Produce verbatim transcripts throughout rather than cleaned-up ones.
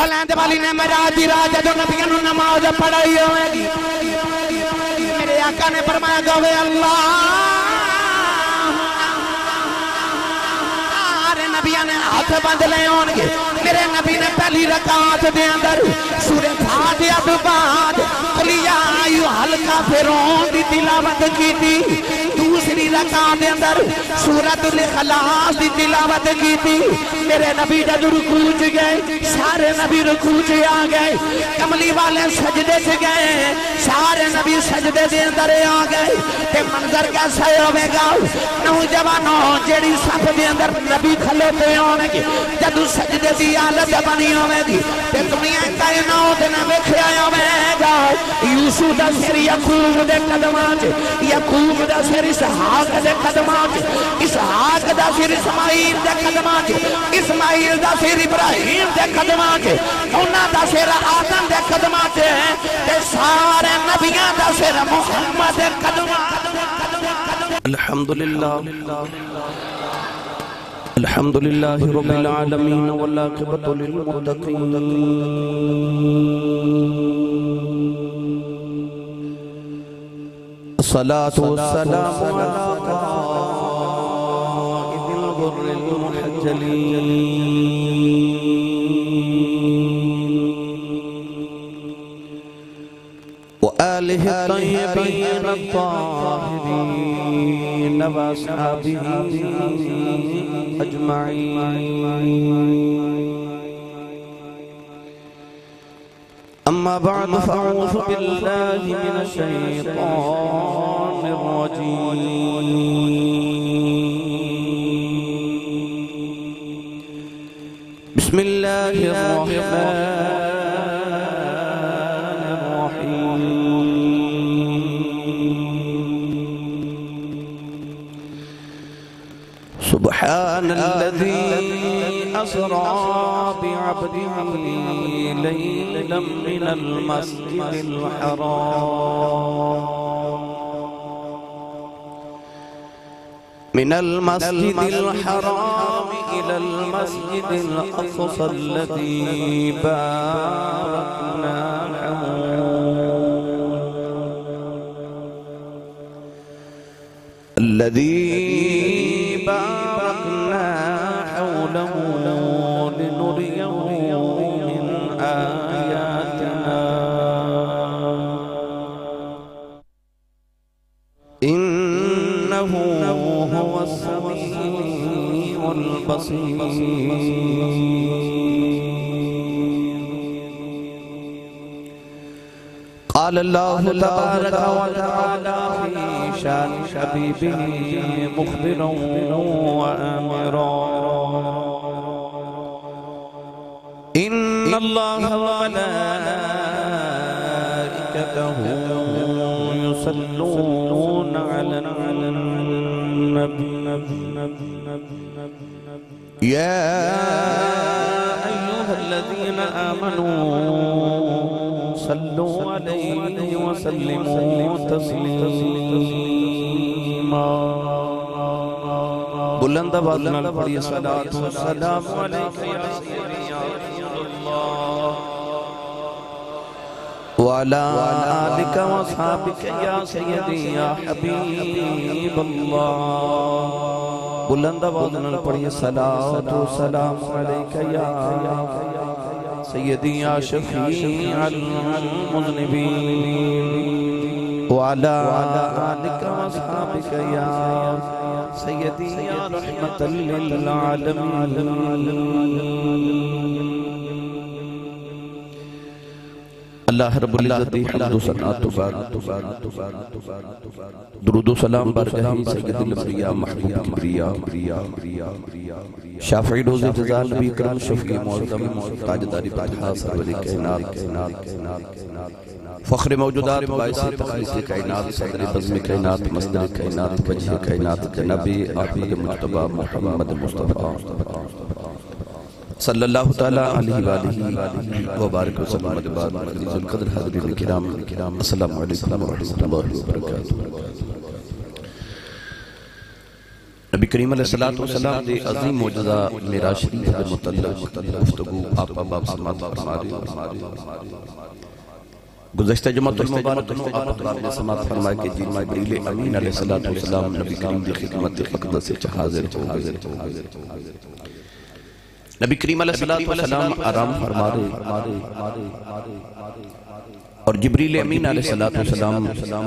بلند والی نے معراج دی رات جو نبیوں نو نماز پڑھائی ہوئے گی میرے آقا نے فرمایا گوے اللہ سارے نبیوں نے ہاتھ بند لے ہون گے میرے نبی نے پہلی رکعت دے اندر سورہ فاتحہ تو بعد قل یا ایھا الکافرون دی تلاوت کی تھی دوسری رکعت دے اندر سورۃ الاخلاص دی تلاوت کی تھی میرے نبی جب رکوع چ گئے سارے نبی رکوع چ آ گئے کملی والے سجدے چ گئے سارے نبی سجدے دے اندر آ گئے تے منظر کیسا ہوے گا نوجوانوں جڑی صف دے اندر نبی کھلوتے ہون گے جدو سجدے دی حالت بنی ہوے گی تے دنیا کائنات نہ ویکھیا ہوے گا یوسف دا سر یعقوب دے قدماں چ یعقوب دا سر اسحاق دے قدماں چ اسحاق دا سر اسماعیل دے قدماں چ اسماعیل دا سر ابراہیم دے قدماں چ انہاں دا سر آدم دے قدماں چ تے سارے نبیاں دا سر محمد دے قدماں الحمدللہ الحمدللہ رب العالمین والعاقبۃ للمتقین الصلاة والسلام على قائد الغر المحجلين وآله الطيبين الطاهرين وأصحابه أجمعين أما بعد فأعوذ بالله من الشيطان الرجيم بسم الله الرحمن الرحيم سبحان الذي أسرى بعبده ليلا من المسجد الحرام من المسجد الحرام إلى المسجد الأقصى الذي باركنا الذي باركنا حوله لنريه من آياتنا إنه هو السميع البصير قال الله تبارك وتعالى في شان حبيبه مخبرا وآمرا إن الله وملائكته يصلون على النبي يا أيها الذين آمنوا صلوا عليه وسلموا تسليما بلند آواز نال پڑھیے صلاۃ و سلام علیک یا سیدی یا رسول اللہ وعلى آلك وصحابك يا سيدي يا حبيب الله بلند آواز نال پڑھیے صلاۃ و سلام علیک یا سيدي يا شفيع المذنبين وعلى آلك وصحابك يا سيدي يا رحمة للعالمين اللہ رب العزت حمد و ثنا تو بعد درود و سلام برگاہ سید الانبیاء محبوب کبریا شافعی روز جزا نبی کرم شفیع معظم تاجداری پادشاہ سرور کائنات فخر موجودات باعث تخلیص کائنات صدر بزم کائنات مصدر کائنات وجہ کائنات جنبی احمد مجتبی محمد مصطفیٰ صلی اللہ تعالیٰ علیہ وآلہ وبارک وسلم ادبار مقدس القدر حضرین الکرام السلام علیکم ورحمۃ اللہ وبرکاتہ۔ نبی نبی کریم علیہ السلام دے عظیم معجزہ معراج شریف کے متعلق گفتگو آپ باب سماعت فرمائے. گزشتہ جمعۃ المبارک میں آپ احباب نے سماعت فرمائے کہ جبریل امین علیہ السلام نبی کریم کی خدمت اقدس سے حاضر ہو گئے. نبی کریم علیہ السلام آرام فرما رہے اور جبریل امین علیہ السلام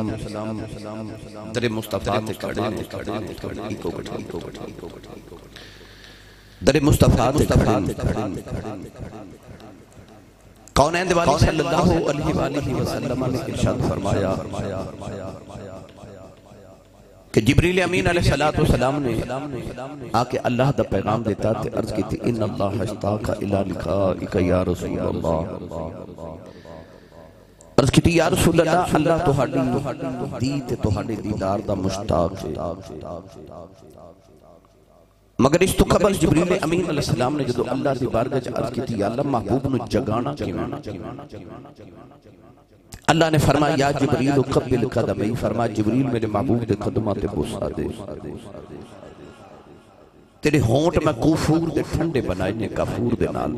در مصطفیٰ تے کھڑے در مصطفیٰ تے کھڑے کونین دیوالی صلی اللہ علیہ وآلہ وسلم نے ارشاد فرمایا کہ جبریل امین علیہ السلام نے آکے اللہ دا پیغام دیتا تے عرض کی تھی ان اللہ اشتاق الى لقائک یا رسول اللہ. عرض کی تھی یا رسول اللہ اللہ تہاڈی دیت تہاڈے دیدار دا مشتاق ہے. مگر اس تو قبل جبریل امین علیہ السلام نے جدو اللہ دی بارگاہ عرض کی تھی یا اللہ محبوب نو جگانا کیوں. اللہ نے فرمایا یا جبریل قبل قدمی، فرمایا جبریل میرے محبوب دے قدمات بوسا دے. تیرے ہونٹ میں کافور دے ٹھنڈے بنائے نے کافور دے نال.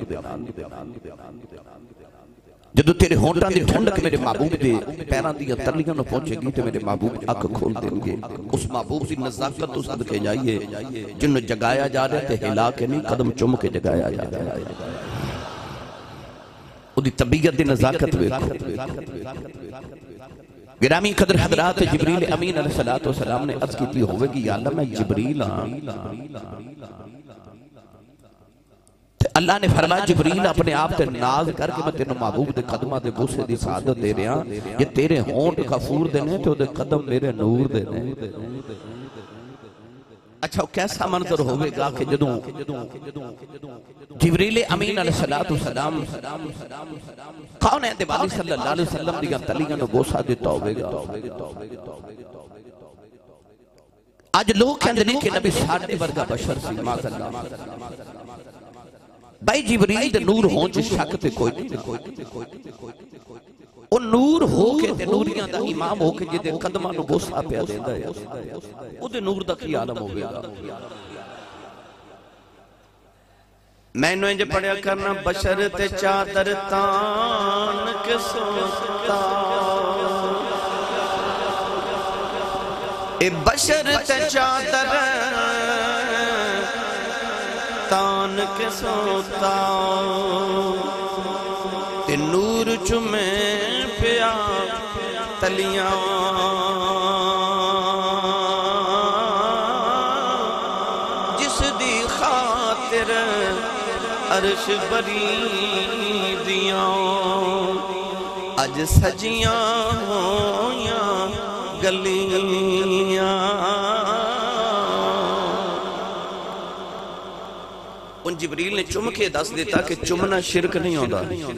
جدو تیرے ہونٹاں دی ٹھنڈک میرے محبوب دے پیران دی ترلیاں نو پہنچے گی تو میرے محبوب اک کھول دیں گے. اس محبوب دی نزاکت تو صدقے جائیے جن جگایا جا رہے تھے ہلا کے نہیں قدم چم کے جگایا جا رہے ہیں. وہ دی طبیعت دی نزاکت ویکھو. گرامی قدر حضرات جبریل امین علیہ السلام نے عرض کی تھی ہوئے گی یا اللہ میں جبریل ہاں. اللہ نے فرمایا جبریل اپنے آپ تے ناز کر کے میں تینوں محبوب دے قدمہ دے بوسے دی سعادت دے رہا ہاں. یہ تیرے ہونٹ غفور دینے تو دے قدم میرے نور دینے. اچھا کیسا منظر ہوئے گا کہ جدوں جبریل امین علیہ السلام کون ہے دیوالی صلی اللہ علیہ وسلم دیگا تلیگا نو بوسا دیتا ہوئے گا. آج لوگ کہندے نہیں کہ نبی ساڑھے ورگا بشر سی ماذا اللہ. بھائی جبریل دے نور ہون جس شک تے کوئی نہیں. وہ نور ہو کے تے نوریاں دا امام ہو کے جدے قدمہ نو بوسا پیا دیندہ ہے. وہ دے نور دا کی عالم ہو گیا. میں نو انجھے پڑھیا کرنا بشر تے چادر تان کے سوتا اے بشر تے چادر تان کے سوتا تے نور چمے پیا تلیاں جس دی خاطر عرش بری دیاں اج سجیاں ہویاں گلیاں. ان جبریل نے چم کے دس دیتا کہ چمنا شرک نہیں ہوتا.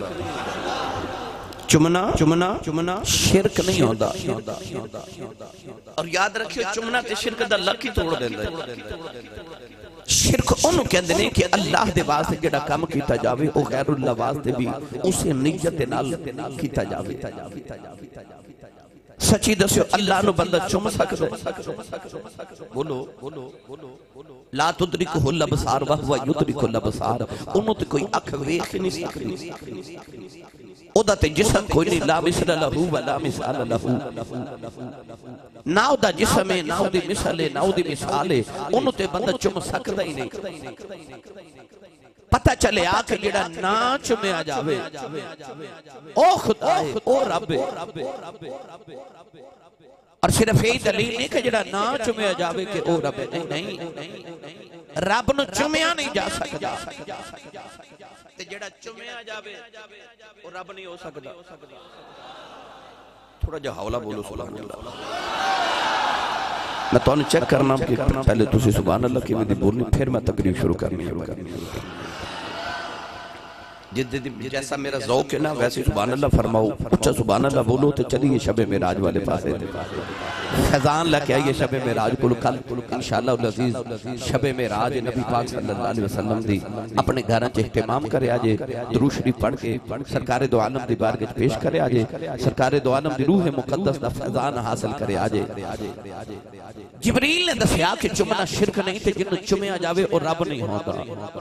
چمنا چمنا چمنا شرک نہیں ہوتا. اور یاد رکھیو چمنا تے شرک دا لکی توڑ دیندہ ہے. شرک انہوں کہندے نے کہ اللہ دے واسطے جڑا کام کیتا جاوے او غیر اللہ واسطے بھی اسے نیت نال کیتا جاوے. سچی دسیو اللہ نو بندہ چم سکتا ہے. بولو لا تدرکہ الابصار وہو یدرک الابصار. انہوں تے کوئی اکھ ویکھ نہیں سکتی. او دا تے جسم کوئی نہیں لا مثل لہو ولا مثال لہو. نہ او دا جسم ہے نہ او دی مثال ہے نہ او دی مثال ہے. انہوں تے بندہ چم سکتا ہی نہیں. پتہ چلے آکے جڑا نا چمے آ جاوے او خدا ہے او رب ہے. اور صرف یہی دلیل نہیں کہ جڑا نا چمے آ جاوے کہ او رب ہے. نہیں نہیں رب نو چمیا نہیں جا سکتا. تے جڑا چمے آ جاوے او رب نہیں ہو سکتا. تھوڑا جا حولہ بولو سبحان اللہ. میں تو انہیں چیک کرنا کہ پہلے تسی سبحان اللہ کی میں دی بولنی پھر میں تقریب شروع کرنی ہے. جیسا میرا ذوق ہے نا ویسے سبحان اللہ فرماؤ، اچھا سبحان اللہ بولو تو چلیے شب معراج والے پاس خزان لے کے آئیے شب معراج کو کل انشاءاللہ العزیز شب معراج نبی پاک صلی اللہ علیہ وسلم دی اپنے گھراں چ اہتمام کرے آجے، درود شریف پڑھ کے سرکار دو عالم دی بارگاہ وچ پیش کرے آجے، سرکار دو عالم دی روح مقدس دا فیضان حاصل کرے آجے۔ جبریل نے دسیا کہ چمنا شرک نہیں تے جن چمیا جاوے اور رب نہیں ہوتا۔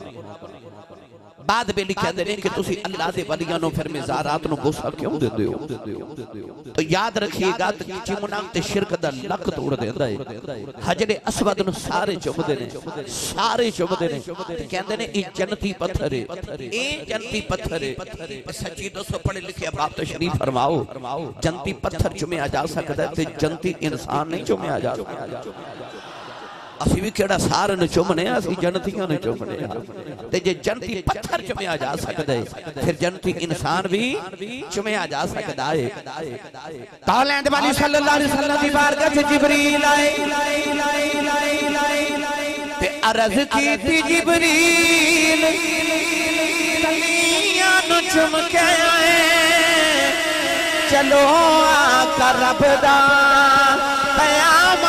بعد میں لکھا دے رہے کہ تسی اللہ دے ولیانوں پھر مزارات نو بوسا کیوں دے دے ہو؟ تو یاد رکھیے گا چمنام تے شرک دا لک توڑ دے دے حجر اسود نو سارے چم دے نے سارے چم دے نے کہندے نے ای جنتی پتھر ہے اے جنتی پتھر ہے سچی دوستو پڑھے لکھے بات تشریف فرماؤ جنتی پتھر چمیا جا سکتا ہے تے جنتی انسان نہیں چمیا جا سکتا۔ اسی بھی کیڑا سارے نے چمنے اسی جنتیاں نے چمنے تے جے جنتی پتھر چمیا جا سکتا ہے پھر جنتی انسان بھی چمیا جا سکتا ہے۔ کالند والی صلی اللہ علیہ وسلم دی بارگاہ سے جبریل آئے تے عرض کی تھی جبریل تلیاں نو چم کے آئے چلو آقا رب دا قیام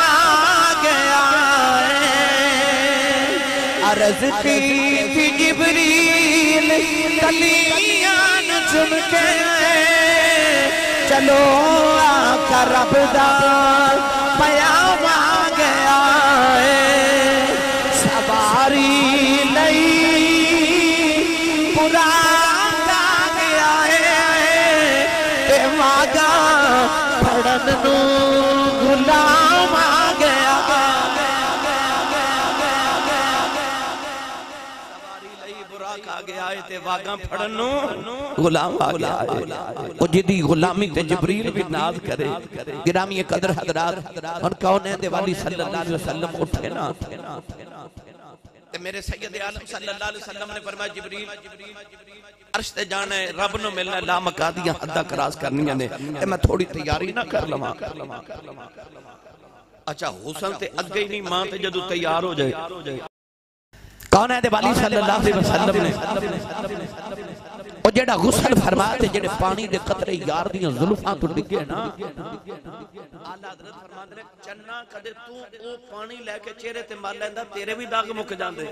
عرض کی تھی جبریل تلیاں نو چم کے چلو آقا رب دا پیام آ گیا ہے سواری لئی پورا آ گیا ہے تے ماگا پھڑن نو غلام آ گیا تے واگاں پھڑنو غلام آ گیا ہے وہ جدی غلامی تے جبریل بھی ناز کرے۔ گرامی قدر حضرات ان کونین دے والی صلی اللہ علیہ وسلم اٹھے نا تے میرے سید عالم صلی اللہ علیہ وسلم نے فرمایا جبریل عرش تے جانا ہے رب نو ملنا لا مقادیاں حدہ کراس کرنیاں نے اے میں تھوڑی تیاری نہ کر لما۔ اچھا حسن تے اگے ہی نہیں ماں تے جدو تیار ہو جائے کون ہے دے والی صلی اللہ علیہ وسلم نے اور جڑا غسل فرماتے جڑے پانی دے قطرے یار دیاں ظلفاں تو ڈگے نا آلہ حضرت فرماتے ہیں چنہ کدے تو او پانی لے کے چہرے تے مار لیندہ تیرے بھی داغ مک جاندے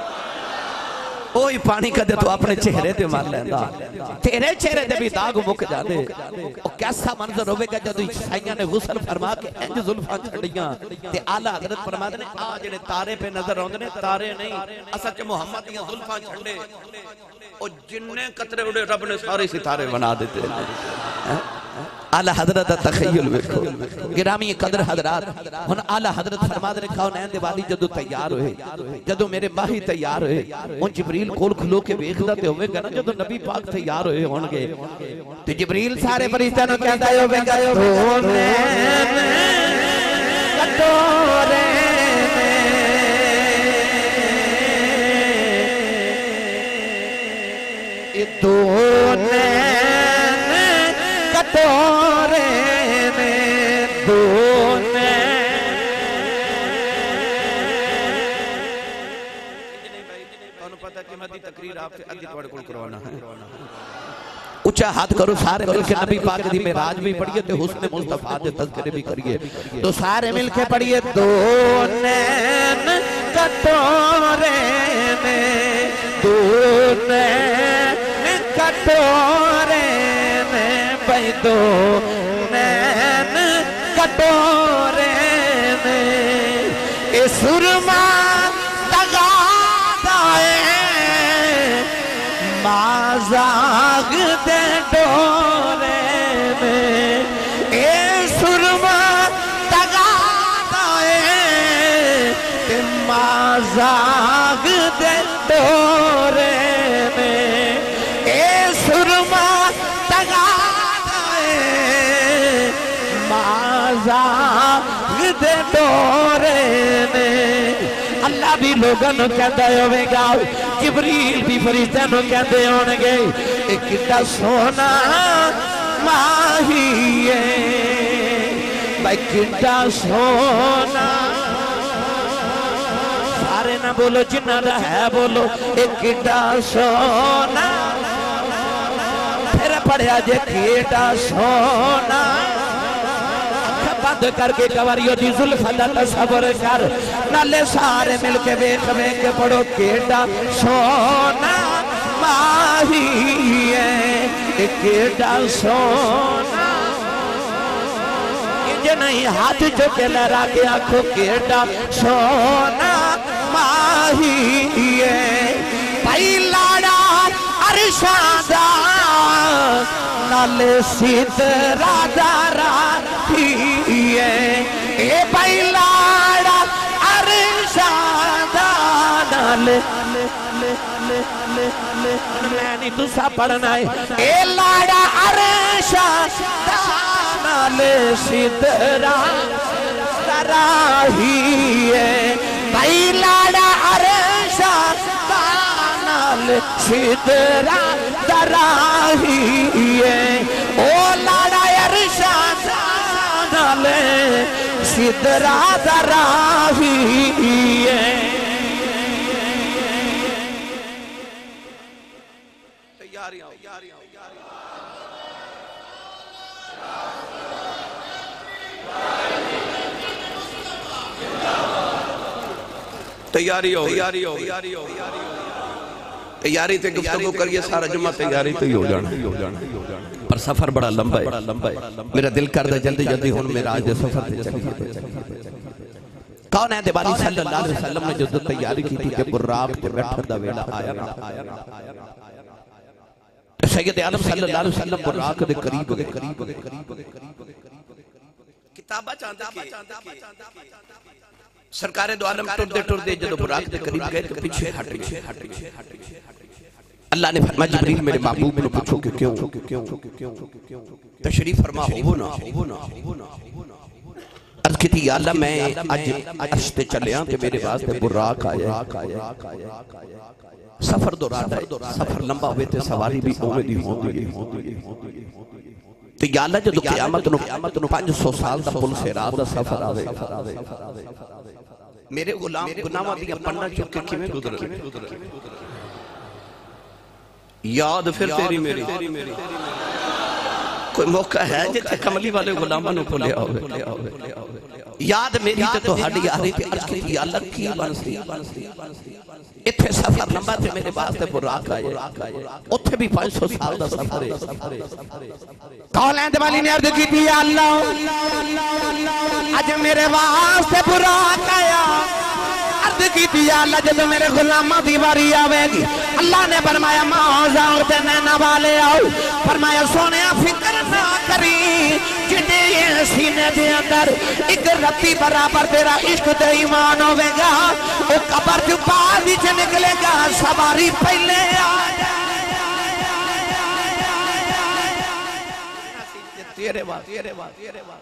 اوہی پانی کدے تو اپنے چہرے تے مار لیندہ تیرے چہرے تے بھی داغ مک جاندے اور کیسا منظر ہوئے گا جدو سائیاں نے غسل فرما کے انج ظلفاں چھڑیاں تے آلہ حضرت فرماتے ہیں آج جڑے تارے پہ نظر ہوندے نے تارے نہیں اصل چے محمد دیاں ظلفاں چھڑے اور جننے قطرے اڑے رب نے سارے ستارے بنا دیتے ہیں۔ اعلی حضرت تخیل ویکھو گرامی قدر حضرات ہن اعلی حضرت فرما دے کونین دے والی جدو تیار ہوئے جدو میرے ماہی تیار ہوئے ان جبریل کول کھلو کے ویکھدا تے ہوے گا نا جدو نبی پاک تیار ہوئے ہون گے تے جبریل سارے فرشتوں نوں کہندا ہوے گا تو نین کٹورے تو نین کٹورے میں دو نین انہوں پتہ کہ مدی تقریر آپ سے ادھی توڑ کل کروانا ہے اچھا ہاتھ کرو سارے مل کے نبی پاک دی معراج بھی پڑھئے تے حسن مصطفیٰ دے تذکرے بھی کریے تو سارے مل کے پڑھئے دو نین کٹورے میں دو نین کٹورے میں بھائی دو نین کٹورے میں اے سرما تغاد آئے مازاغ دے ڈورے میں اے سرما تغاد آئے تے مازاغ دے ڈورے میں سرما تغاد آئے مازاغ دے ڈورے میں اللہ بھی لوگوں نو کہتا ہوئے گا جبریل بھی فرشتوں نو کہتے ہونگے ایک کتا سونا ماہی ہے بھائی کتا سونا سارے نہ بولو جنہ دا ہے بولو ایک کتا سونا پڑھیا جے کیڑا سونا بند کر کے گواریوں دی زلفہ دا تصور کر نالے سارے مل کے بیک بیک پڑھو کیڑا سونا ماہی ہے کیڑا سونا یہ نہیں ہاتھ چکے لہرا کے آنکھوں کیڑا سونا ماہی ہے بھائی لاڑا عرشادہ نالے سترہ دارا اے بھائی لاڑا عرشادہ نالے میں نہیں تُسا پڑھنا ہے اے لاڑا عرشادہ نالے سترہ دراہی ہے بھائی لاڑا عرشادہ نالے سترہ دراہی ہے او لاڑا عرشادہ نالے سترہ دراہی ہے تیاری آؤ تیاری ہو تیاری ہو تیاری تے گفتگو کریے سارا جمعہ تیاری تے ہی ہو جانا پر سفر بڑا لمبا ہے میرا دل کردہ جلدی جلدی ہون میرا آج دے سفر تے چلیے کون ہے دیبانی صلی اللہ علیہ وسلم نے جو تیاری کی تھی کہ براق تے بیٹھر دا ویڑا آیا سید عالم صلی اللہ علیہ وسلم براق دے قریب دے کتابہ چاندہ کی سرکار دو عالم ٹر دے ٹر دے جدو براق دے قریب گئے تو پیچھے ہٹ گئے اللہ نے فرمایا جبریل میرے محبوب نے پوچھو کہ کیوں تشریف فرما ہو نا عرض کی تھی یا اللہ میں آج عرشتے چلے آن تے میرے واسطے براق آیا سفر دوران ہے سفر لمبا ہوئے تے سواری بھی اوے دی ہوں دی تو یا اللہ جدو قیامت نو پانچ سو سال دا پل سے رات دا سفر آوے میرے غلام گناہ دیا پڑھنا چکے کیویں گزر یاد پھر تیری میری کوئی موقع ہے جتے کملی والے غلامانوں کو لے آوے یاد میری تے تو ہڈی آ رہی تھی عرض کی تھی یا اللہ کی بانسی اتھے سفر لمبا تھے میرے واسطے براق آئے اتھے بھی پانچ سو سال دا سفر ہے کال اند والی نے عرض کی تھی یا اللہ آج میرے واسطے براق آیا عرض کی تھی یا اللہ جب میرے غلامہ دیواری آوے گی اللہ نے فرمایا معاذ اور نینا والے آؤ فرمایا سونے فکر نہ کری جنہیں یہ سینے دے اندر ایک رتی برابر تیرا عشق تے ایمان ہوئے گا وہ قبر جو پار نیچے نکلے گا سواری پہلے آیا تیرے بات تیرے بات تیرے بات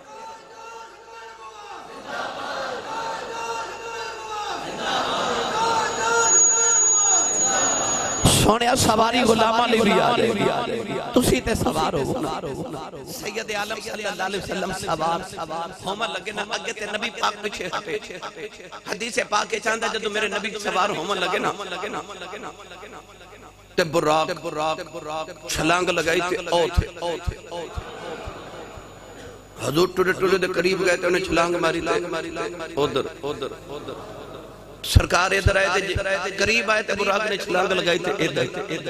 سونے سواری غلامہ لے بھی آ جائے تسی تے سوار ہو سید عالم صلی اللہ علیہ وسلم سوار ہومن لگے نا اگے تے نبی پاک پچھے ہٹے حدیث پاک کے چاندہ جدو میرے نبی سوار ہومن لگے نا تے براق چھلانگ لگائی تے او تھے حضور ٹوڑے ٹوڑے دے قریب گئے تے انہیں چھلانگ ماری تے ادھر سرکار ادھر آئے تھے قریب آئے تھے براق نے چھلانگ لگائی تھے ادھر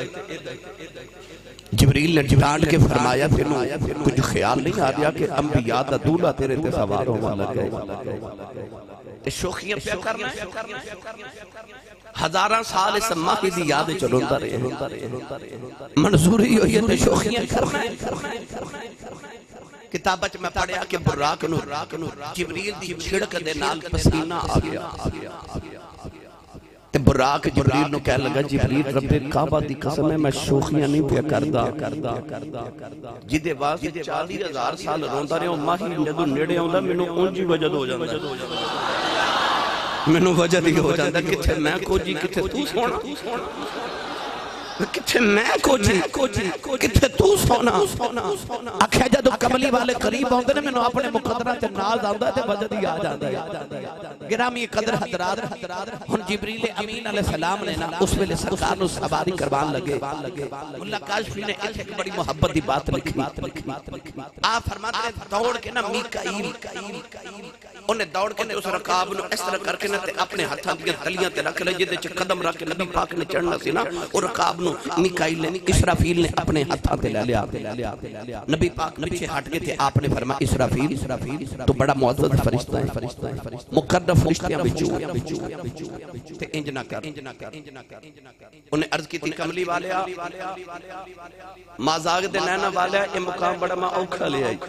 جبریل نے ڈانٹ کے فرمایا پھرنو کچھ خیال نہیں آ گیا کہ انبیاء دا دولہ تیرے تے سوار ہوا لگ گئے شوخیاں پہ کرنا ہے ہزاراں سال اس ماہی دی یادیں چلوندہ رہے منظوری ہوئی ہے شوخیاں کرنا ہے کتابت میں پڑھیا کہ براق نو جبریل دی چھڑک دے نال پسینہ آ گیا تے براق جبریل نو کہہ لگا جبریل رب کعبہ دی قسم ہے میں شوخیاں نہیں پیا کردہ جدے واسطے چالیس ہزار سال روندہ رہے ہوں ماہی جدو نیڑے ہوں میں نو اونجی وجد ہو جاندہ میں نو وجد ہی ہو جاندہ کتھے میں کو جی کتھے تو سونا کتھے میں کوچی کتھے تو سونا آکھیا جدو کملی والے قریب ہوندے نے میں نے اپنے مقدرہ تے ناز آندہ تے وجد ہی آ جاندہ ہے گرامی قدر حضرات ہن جبریل امین علیہ السلام نے نا اس ویلے سرکار نو سواری کروان لگے اللہ کاشفی نے ایک بڑی محبت دی بات لکھی آپ فرماتے ہیں دوڑ کے نا میکائیل انہیں دوڑ کے اس رکاب نو اس طرح کر کے نا اپنے ہتھاں دیا تلیاں تے رکھ لے جدے چھ قدم رکھ کے نبی پاک نے چڑھنا سی نا اور رکاب نو میکائیل نے اسرافیل نے اپنے ہتھاں تے لے لیا نبی پاک پیچھے ہٹ گئے تھے آپ نے فرمایا اسرافیل تو بڑا معزز فرشتہ ہے مقرب فرشتیاں بچو تے انج نہ کر انہیں عرض کی تھی کملی والیا مازاگ دے نینا والیا یہ مقام بڑا ماں اوکھا لے آئی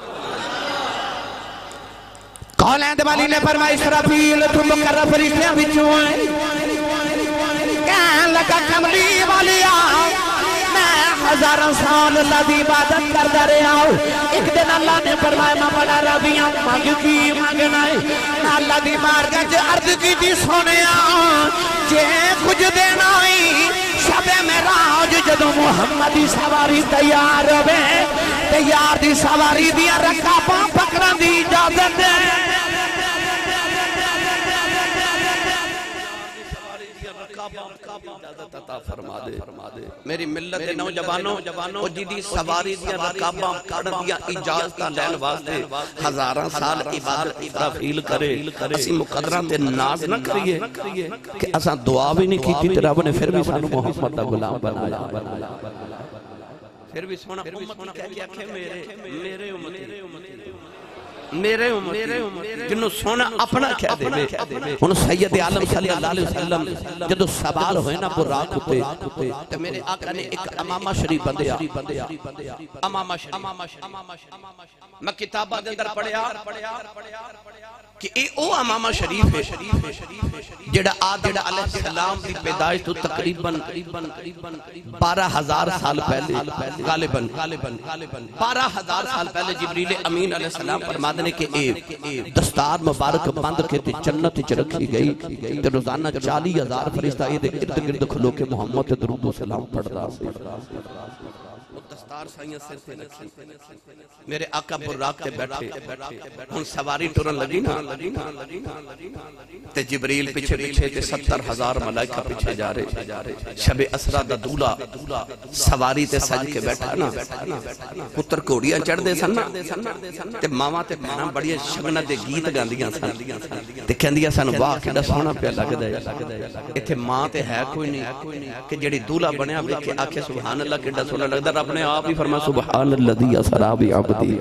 کولین دے والی نے فرمایا اسرافیل تو مقرب فرشتیاں بچو ہیں کہن لگا کملی والیا میں ہزاروں سال اللہ دی عبادت کر دے رہا ہوں ایک دن اللہ نے فرمایا میں بڑا رضیاں مانگ کی مانگنا ہے میں اللہ دی مارگا جے عرض کی تھی سونیا جے کچھ دینا ہی شب معراج جدو محمدی سواری تیار ہوئے تیار دی سواری دیا رکاباں پکڑن دی اجازت ہے میری ملت نوجوانوں او جدی سواری دیا رکاباں کڑ دیا اجازتہ لین واسطے ہزاراں سال عبادت اسرافیل کرے اسی مقدران تے ناز نہ کریے کہ اساں دعا بھی نہیں کیتی تے رب نے پھر بھی سانو محمد دا غلام بنایا پھر بھی سونا امتی کہہ کے آکھے میرے میرے امتی میرے امتی جنہوں سونا اپنا کہہ دے میں انہوں سید عالم صلی اللہ علیہ وسلم جدو سوار ہوئے نا براق ہوتے تو میرے آقا نے ایک امامہ شریف بندیا امامہ شریف میں کتابہ دے اندر پڑھیا کہ اے او امامہ شریف ہے جڑا آدم علیہ السلام دی پیدائش تو تقریباً بارہ ہزار سال پہلے غالباً بارہ ہزار سال پہلے جبریل امین علیہ السلام فرما دینے کہ اے دستار مبارک بند کے تے جنت چ رکھی گئی تے روزانہ چالی ہزار فرشتہ اے دے ارد گرد کھلو کے محمد تے درود و سلام پڑھدا دستار سائیاں سر تے رکھی میرے آقا براق تے بیٹھے ہن سواری ٹرن لگی نا تے جبریل پیچھے پیچھے تے ستر ہزار ملائکہ پیچھے جا رہے شب اسرا دا دولا سواری تے سج کے بیٹھا نا پتر کوڑیاں چڑھ دے سن تے ماما تے بہناں بڑی شگنا دے گیت گاندیاں سن تے کہندیاں سن واہ کیڑا سونا پیا لگدا ہے ایتھے ماں تے ہے کوئی نہیں کہ جڑی دولا بنیا ویکھ کے آکھے سبحان اللہ کیڑا سونا لگدا رب نے آپ ہی فرمایا سبحان الذی اسری بعبدی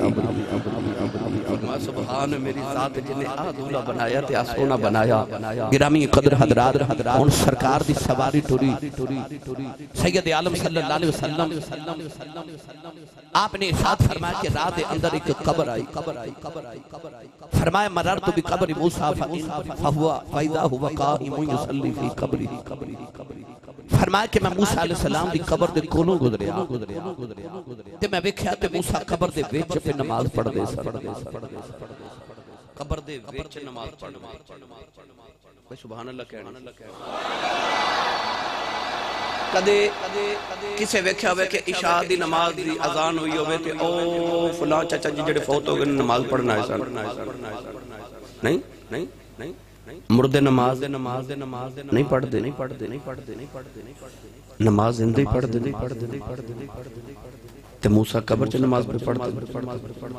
سبحان میری ذات جن نے آ دولا بنایا تے آ سونا بنایا گرامی قدر حضرات ان سرکار دی سواری ٹوری سید عالم صلی اللہ علیہ وسلم آپ نے ارشاد فرمایا کہ رات اندر ایک قبر آئی فرمایا مررت بقبر موسیٰ فہوا فائدہ ہوا قائم یصلی فی قبری فرمایا کہ میں موسیٰ علیہ السلام دی قبر دے کونوں گزریا تے میں ویکھیا تے موسیٰ قبر دے وچ پہ نماز پڑھ دے سر قبر دے وچ نماز پڑھ دے سبحان اللہ کہنا کدے کسے ویکھیا ہوئے کہ عشاء دی نماز دی اذان ہوئی ہوئے تے او فلاں چچا جی جڑے فوت ہو گئے نماز پڑھنا ہے سر نہیں نہیں نہیں مردے نماز نہیں پڑھ دے نہیں پڑھ دے نہیں پڑھ دے نہیں پڑھ دے نہیں پڑھ دے نماز زندہ پڑھ دے نہیں پڑھ دے نہیں پڑھ دے نہیں پڑھ دے تے موسیٰ قبر چ نماز پڑھ دے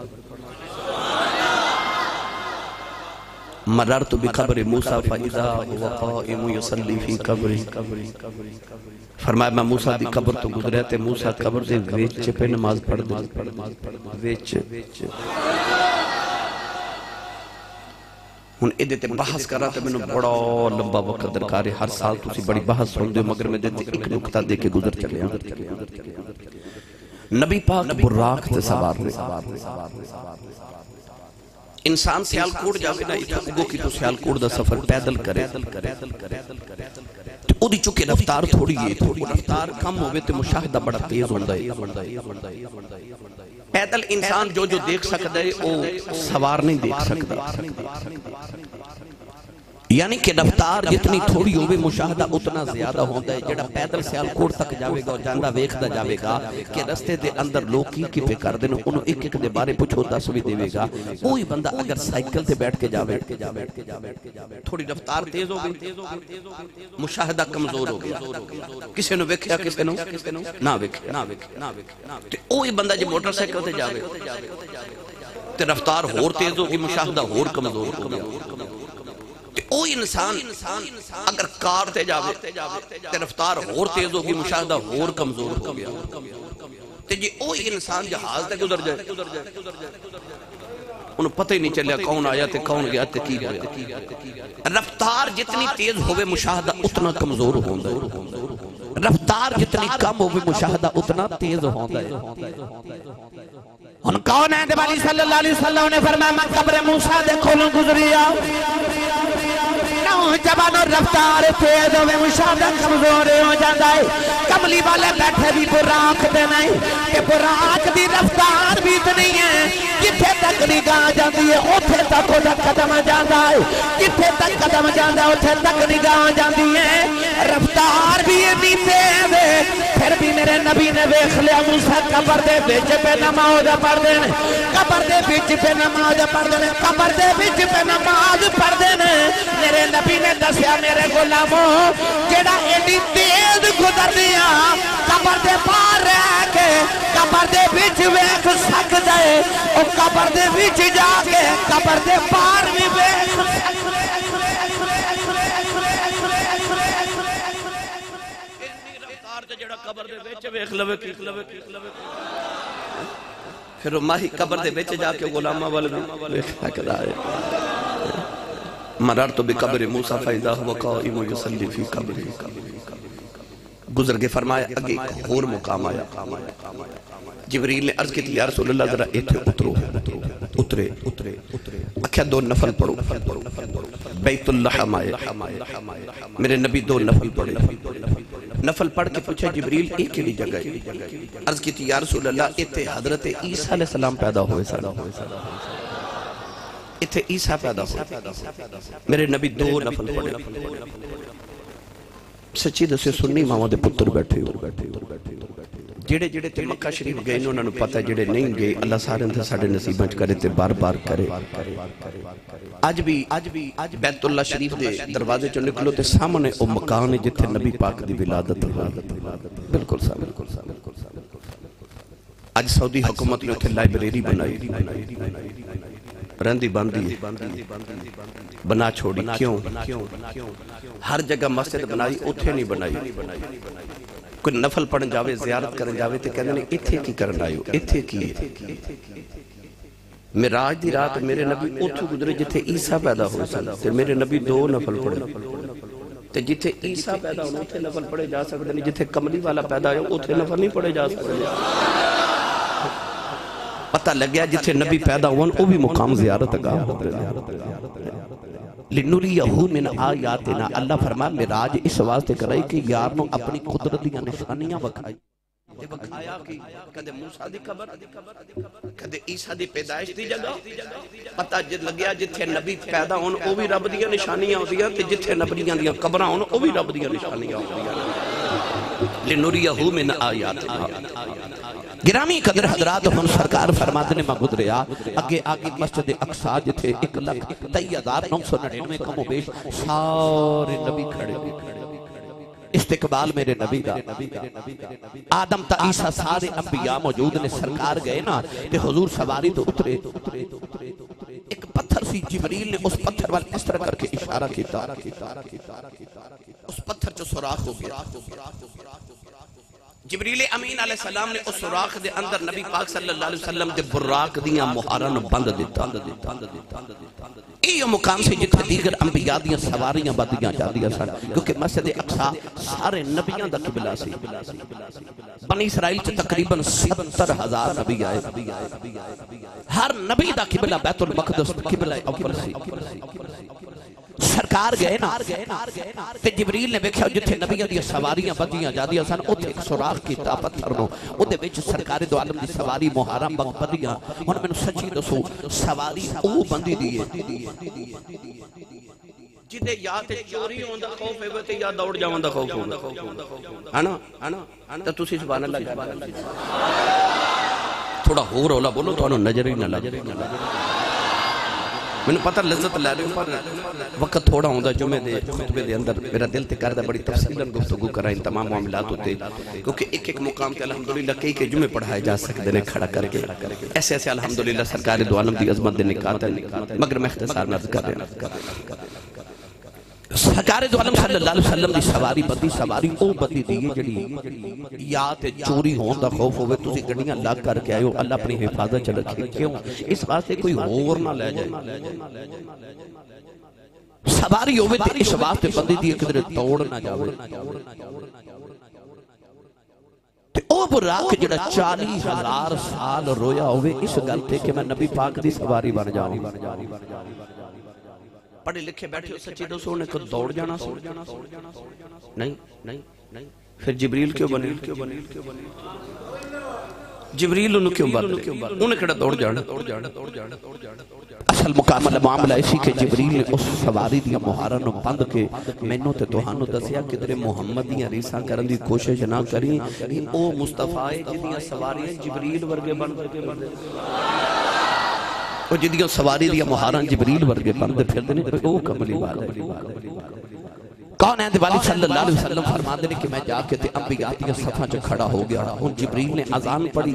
مررت بقبر موسیٰ فإذا هو قائم يصلي في قبره فرمایا میں موسیٰ دی قبر تو گزریا تے موسیٰ قبر دے وچ پہ نماز پڑھ دے وچ ہن ادھے تے بحث کر رہا تے میں نے بڑا لمبا وقت درکار ہے ہر سال تسی بڑی بحث سن دے مگر میں دیتے ایک نکتہ دے کے گزر چلے نبی پاک براق تے سوار ہوئے انسان سیال کوڑ جاوے نا اتھا کی تو سیال کوڑ دا سفر پیدل کرے او دی چکے رفتار تھوڑی ہے تھوڑی رفتار کم ہوئے تے مشاہدہ بڑا تیز ہوندہ ہے پیدل انسان جو جو دیکھ سکتا ہے او سوار نہیں دیکھ سکتا یعنی کہ رفتار جتنی تھوڑی ہوگی مشاہدہ اتنا زیادہ ہوتا ہے. جڑا پیدل سیالکوٹ تک جاوے گا اور جاندہ ویکھدا جاوے گا کہ رستے دے اندر لوگ کی کی پہ کر دینا انہوں ایک ایک دے بارے پوچھو دس بھی دے گا. وہی بندہ اگر سائیکل تے بیٹھ کے جاوے تھوڑی رفتار تیز ہو گئی مشاہدہ کمزور ہو گیا. کسی نے ویکھیا کسی نے نہ ویکھیا. تے وہی بندہ جو موٹر سائیکل تے جاوے تے رفتار ہور تیز ہو گئی مشاہدہ ہور کمزور ہو گیا. او انسان اگر کار تے جاوے تے رفتار ہور تیز ہوگی مشاہدہ ہور کمزور ہو گیا. تے جی او انسان جہاز تے گزر جائے انہوں پتہ ہی نہیں چلیا کون آیا تے کون گیا تے کی گیا. رفتار جتنی تیز ہوئے مشاہدہ اتنا کمزور ہوندہ ہے. رفتار جتنی کم ہوئے مشاہدہ اتنا تیز ہوندہ ہے. ان کون ہے نبی صلی اللہ علیہ وسلم نے فرمایا میں قبر موسیٰ دے کھولوں گزریا نوجوان اور رفتار تیز ہوئے مشاہدہ کمزور ہو جاتا ہے. کملی والے بیٹھے بھی براق دے نہیں کہ براق دی رفتار بھی اتنی ہے کتھے تک نگاہ جاندی ہے اتھے تک ادھا قدم جاندہ ہے کتھے تک قدم جاندہ ہے اتھے تک نگاہ جاندی ہے. رفتار بھی اتنی تیز ہے. پھر بھی میرے نبی نے ویکھ لیا موسیٰ قبر دے بیچ پہ نماز پڑھ دینے قبر دے بیچ پہ نماز پڑھ دینے قبر دے بیچ پہ نماز پڑھ دینے. میرے نبی نے دسیا میرے غلاموں جیڑا ایڈی تیز گزر دیا قبر دے پار رہ کے قبر دے بیچ ویکھ سکتا ہے اور قبر دے بیچ جا کے قبر دے پار بھی ویکھ پھر ماہی قبر دے بیچ جا کے غلامہ والے ویکھا کدا ہے. مررت بقبر موسیٰ فَإِذَا هُوَ قَائِمٌ يُصَلِّي فِي قَبْرِهِ. گزر کے فرمایا اگے ایک اور مقام آیا. جبریل نے عرض کی تھی یا رسول اللہ ذرا ایتھے اترو اترے اکھیا دو نفل پڑھو. بیت الحرام آئے میرے نبی دو نفل پڑھے. نفل پڑھ کے پوچھا جبریل ایک کیڑی جگہ ہے. عرض کی تھی یا رسول اللہ ایتھے حضرت عیسیٰ علیہ السلام پیدا ہوئے سلام اتھے عیسیٰ پیدا ہوئے. میرے نبی دو نفل پڑھے. سچی دسے سنی ماما دے پتر بیٹھے ہو جڑے جڑے تے مکہ شریف گئے انہوں نے پتہ جڑے نہیں گئے اللہ سارے اندھے ساڑھے نصیبہ کرے تے بار بار کرے. آج بھی بیت اللہ شریف دے دروازے چو نکلو تے سامنے او مکان جتھے نبی پاک دی ولادت بالکل سامنے. آج سعودی حکومت نے اتھے لائبریری بنائی رندی باندھی بنا چھوڑی. کیوں ہر جگہ مسجد بنائی اتھے نہیں بنائی. کوئی نفل پڑھن جاوے زیارت کرن جاوے تے کہنے نہیں اتھے کی کرن آئیو اتھے کی. معراج دی رات میرے نبی اتھے گزرے جتھے عیسیٰ پیدا ہوئے سن تے میرے نبی دو نفل پڑھے. تے جتھے عیسیٰ پیدا ہوئے اتھے نفل پڑھے جا سکتے نہیں جتھے کملی والا پیدا ہوئے اتھے نفل نہیں پڑھے جا سکتے. پتہ لگیا جتھے نبی پیدا ہوئے وہ بھی مقام زیارت گاہ لِنُرِيَهُ مِنْ آیاتنا. اللہ فرمایا معراج اس واسطے کر رہی کہ یارنوں اپنی قدرت دیا نشانیاں بکھائی. بکھایا کہ کدے موسیٰ دی قبر کدے عیسیٰ دی پیدائش دی جگہ پتہ جد لگیا جتھے نبی پیدا ہون وہ بھی رب دیا نشانیاں ہو دیا تے جتھے نبیاں دیا قبرہ ہون وہ بھی رب دیا نشانیاں ہو دیا. لِنُرِيَهُ مِنْ آیاتنا. گرامی قدر حضرات ہن سرکار فرماتے نے میں گزریا اگے آگے مسجد اقصی جتھے ایک لکھ تئی ہزار نو سو نڑینوے کم و بیش سارے نبی کھڑے استقبال میرے نبی دا. آدم تا عیسیٰ سارے انبیاء موجود نے. سرکار گئے نا تے حضور سواری تو اترے. ایک پتھر سی جبریل نے اس پتھر والے اس طرح کر کے اشارہ کیتا. اس پتھر جو سوراخ ہو گیا. جبریل امین علیہ السلام نے اس سوراخ دے اندر نبی پاک صلی اللہ علیہ وسلم دے براق دیاں مہارن بند دیتا. یہ مقام سے جتنے دیگر انبیاء دیاں سواریاں بدیاں جادیاں سن کیونکہ مسجد اقصی سارے نبیاں دا قبلہ سی. بنی اسرائیل چھ تقریباً ستر ہزار نبی آئے. ہر نبی دا قبلہ بیت المقدس قبلہ اول سی. سرکار گئے نا تے جبریل نے بیکھا جتھے نبیاں دیا سواریاں بدیاں جادیاں سن اتھے ایک سوراخ کیتا پتھر نو ادھے وچ سرکار دو عالم دی سواری محرم بگ بدیاں. ہن میں سچی دسو سواری او بندی دیئے جدے یا تے چوری ہوندا خوف ہے تے یا دوڑ جاواں دا خوف ہوندا ہے نا ہے نا تے تسی سبحان اللہ تھوڑا ہور رولا بولو تانوں نظر ہی نہ لگ میں نے پتہ لذت لے رہے پر وقت تھوڑا ہوندا جمعے دے خطبے دے اندر میرا دل تے کردا بڑی تفصیلاً گفتگو کرائیں تمام معاملات ہوتے کیونکہ ایک ایک مقام تے الحمدللہ کئی کئی جمعے پڑھائے جا سکتے ہیں کھڑا کر کے ایسے ایسے الحمدللہ سرکار دو عالم دی عظمت دے نکات ہے مگر میں اختصار نہ کر رہا سرکار دو عالم صلی اللہ علیہ وسلم دی سواری بدی سواری او بدی دی جڑی یا تے چوری ہون دا خوف ہوئے تسی گڑیاں لاگ کر کے آئے ہو اللہ اپنی حفاظت چل رکھے کیوں اس واسطے کوئی اور نہ لے جائے سواری ہوئے تے اس واسطے بدی دی قدر توڑ نہ جاوے تے او براق جڑا چالیس ہزار سال رویا ہوئے اس گلتے کہ میں نبی پاک دی سواری بن جاؤں پڑھے لکھے بیٹھے ہو سچی دو سونے کو دوڑ جانا سو نہیں نہیں نہیں پھر جبریل کیوں بنے جبریل انہوں کیوں بنے انہیں کڑا دوڑ جانا اصل مکامل معاملہ اسی کہ جبریل نے اس سواری دیا مہارن بند کے مینوں تے توہانوں دسیا کہ در محمد دیا ریساں کرن دی کوشش نہ کریں او مصطفیٰ جنیاں سواریاں جبریل ورگے بند کے بند وہ جدیوں سواری دیا مہاران جبریل ورگے بندے پھر دینے وہ کملی بات ہے کون ہے دیوالی صلی اللہ علیہ وسلم فرما دینے کہ میں جا کے تے انبیاء دیا صفحہ چا کھڑا ہو گیا ہوں جبریل نے اذان پڑھی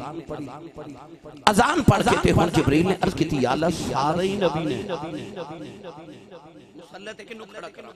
اذان پڑھ کے تے ہوں جبریل نے عرض کی تھی یا اللہ سارے نبی نے مسلح تے کنو کھڑا کرا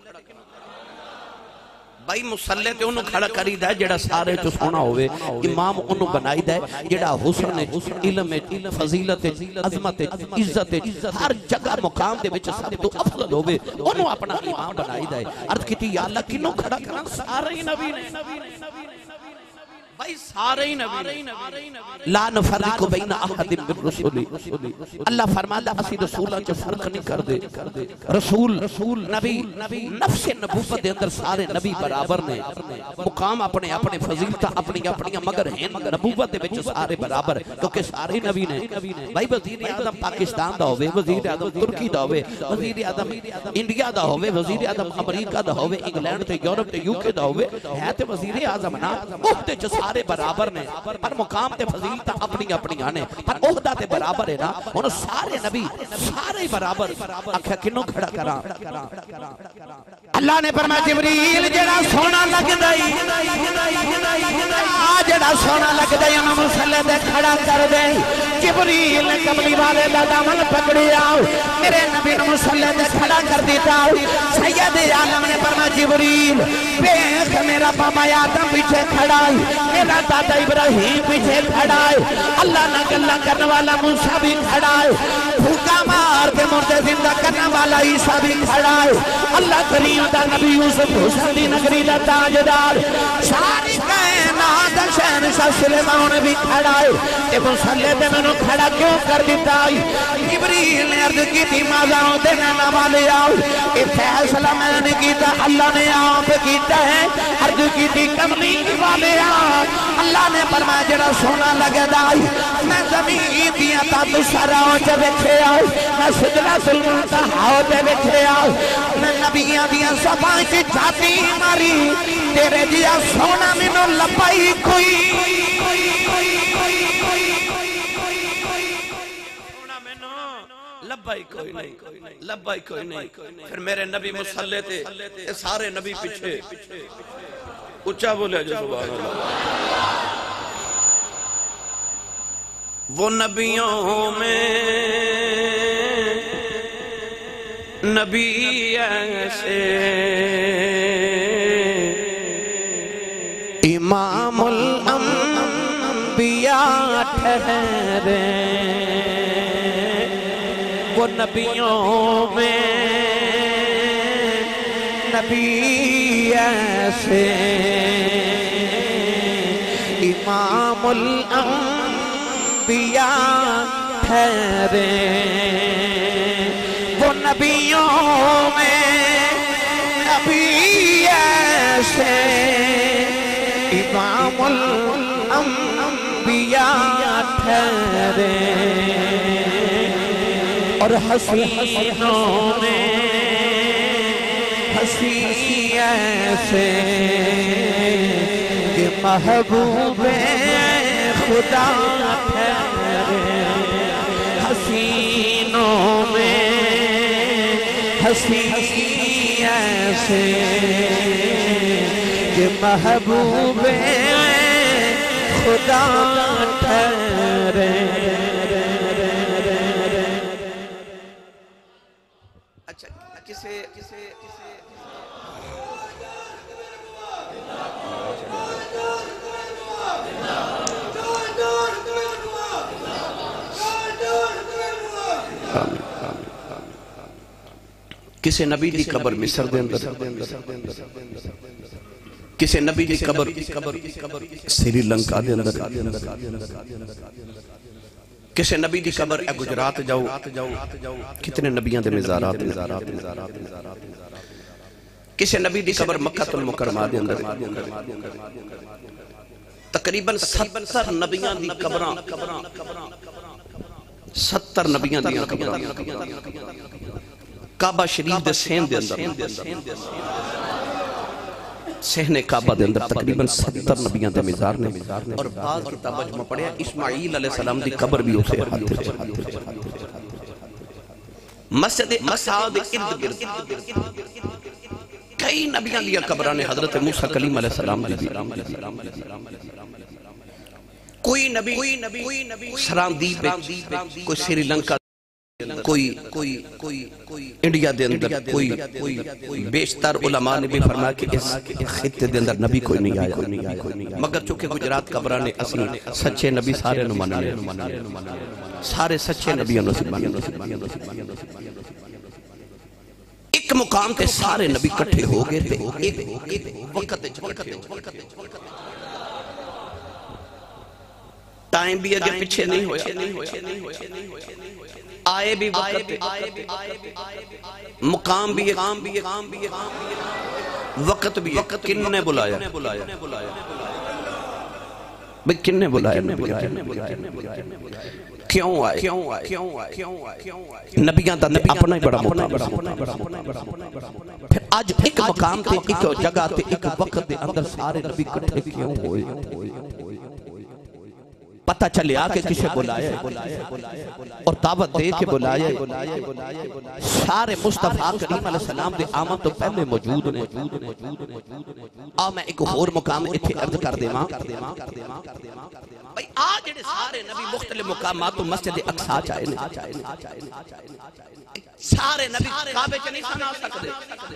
بھائی مسلح تے انہوں کھڑا کری دائے جڑا سارے تو سونا ہوئے امام انہوں بنائی دائے جڑا حسن علم فضیلت عظمت عزت ہر جگہ مقام دے وچ سب تو افضل ہوئے انہوں اپنا امام بنائی دائے عرض کیتی یا اللہ کنوں کھڑا کرا سارے نبی نے بھائی سارے نبی لا نفرق بین احد من رسولی اللہ فرماتا اسی رسولہ جو فرق نہیں کر دے رسول نبی نفس نبوت دے اندر سارے نبی برابر نے مقام اپنے اپنے فضیلتہ اپنی اپنی مگر ہیں نبوت دے بچ سارے برابر کیونکہ سارے نبی نے بھائی وزیر اعظم پاکستان دا ہوئے وزیر اعظم ترکی دا ہوئے وزیر اعظم انڈیا دا ہوئے وزیر اعظم امریکہ دا ہوئے انگلینڈ تے یورپ تے یوکے دا ہوئے ہے تے وزیر اعظم نا اہدے جو سارے برابر نے پر مقام تے فضیلتہ اپنی اپنی آنے پر اہدہ تے برابر ہے نا انہوں سارے نبی سارے برابر آکھا کنوں کھڑا کرا اللہ نے فرمایا جبریل جڑا سونا لگ دائی جڑا سونا لگ دائی انہوں مسلح دے کھڑا کر دے جبریل نے کملی والے دا دامن پکڑی آؤ میرے نبی نے مسلح دے کھڑا کر دیتا سید عالم نے فرمایا جبریل بیخ میرا بابا آدم پیچھے کھڑا میرا دادا ابراہیم پیچھے کھڑا ہے اللہ نہ گلہ کرنے والا موسیٰ بھی کھڑا ہے بھوکا مار کے مردے زندہ کرنے والا عیسیٰ بھی کھڑا ہے اللہ کریم دا نبی یوسف حسن دی نگری دا تاجدار ساری کائنات شہنشاہ سلیمان بھی کھڑا ہے تے مسلح دے میں کھڑا کیوں کر دیتا ہے جبریل نے عرض کی تھی مازاؤں دینے نہ والے آؤ اے فیصلہ میں نے کیتا اللہ نے آپ کیتا ہے عرض کی تھی کملی والے آؤ اللہ نے فرمایا جڑا سونا لگے دائی میں زمین دیا تا تو سراؤں چے بیٹھے آؤ میں سجلہ سلمان تا ہاؤ چے بیٹھے آؤ میں نبیاں دیا سباں کی جاتی ماری تیرے دیا سونا منو لپائی کوئی لبائی کوئی نہیں لبائی کوئی نہیں پھر میرے نبی مسلح تھے سارے نبی پیچھے اچھا بولے جو سبحان اللہ وہ نبیوں میں نبی ایسے امام الانبیاء ٹھہرے وہ نبیوں میں نبی ایسے امام الانبیاء ٹھہرے وہ نبیوں میں نبی ایسے امام الانبیاء ٹھہرے اور حسینوں میں ہنسی ایسے کہ محبوب خدا ٹھہرے حسینوں میں ہنسی ایسے کہ محبوب خدا ٹھہرے. اچھا کسے کسے کسے نبی دی قبر مصر دے اندر، کسے نبی دی قبر سری لنکا دے اندر، کسے نبی دی قبر اے گجرات جاؤ. کتنے نبیاں دے مزارات، کسے نبی دی قبر مکہ المکرمہ دے اندر. تقریباً ستر نبیاں دی قبراں، ستر نبیاں دی قبراں کعبہ شریف دے سین دے اندر، سہن کعبہ دے اندر تقریباً ستر نبیاں دے مزار نے. اور بعض کتابہ جو میں پڑھیا اسماعیل علیہ السلام دی قبر بھی اسے ہاتھ. مسجد اقصی دے ارد گرد کئی نبیاں دیا قبراں نے. حضرت موسیٰ کلیم علیہ السلام دی کوئی نبی سراندیب، کوئی سری لنکا، کوئی کوئی انڈیا دے اندر، کوئی بیشتر علماء نے بھی فرمایا کہ اس خطے دے اندر نبی کوئی نہیں آیا. مگر چونکہ گجرات قبرہ نے اصلی سچے نبی سارے نو منانے، سارے سچے نبیوں نے منانے. ایک مقام تے سارے نبی کٹھے ہو گئے تھے ایک وقت ٹائم بھی اگر پیچھے نہیں ہویا، آئے بھی وقت، مقام بھی وقت بھی. کن نے بلایا بھئی، کن نے بلایا؟ کیوں آئے؟ نبیاں دا اپنا ہی بڑا مقام. پھر آج ایک مقام تے، ایک جگہ تے، ایک وقت دے اندر سارے نبی کٹھے کیوں ہوئے؟ پتہ چلے آکے کسے بلائے اور دعوت دے کے بلائے. سارے مصطفیٰ کریم علیہ السلام دے آمد تو پہلے موجود نے. آ میں ایک اور مقام اتھے عرض کر دے ماں بھئی، آج جڑے سارے نبی مختلف مقامات تو مسجد اقصی چاہے نے. سارے نبی کعبے چ نہیں سنا سکتے.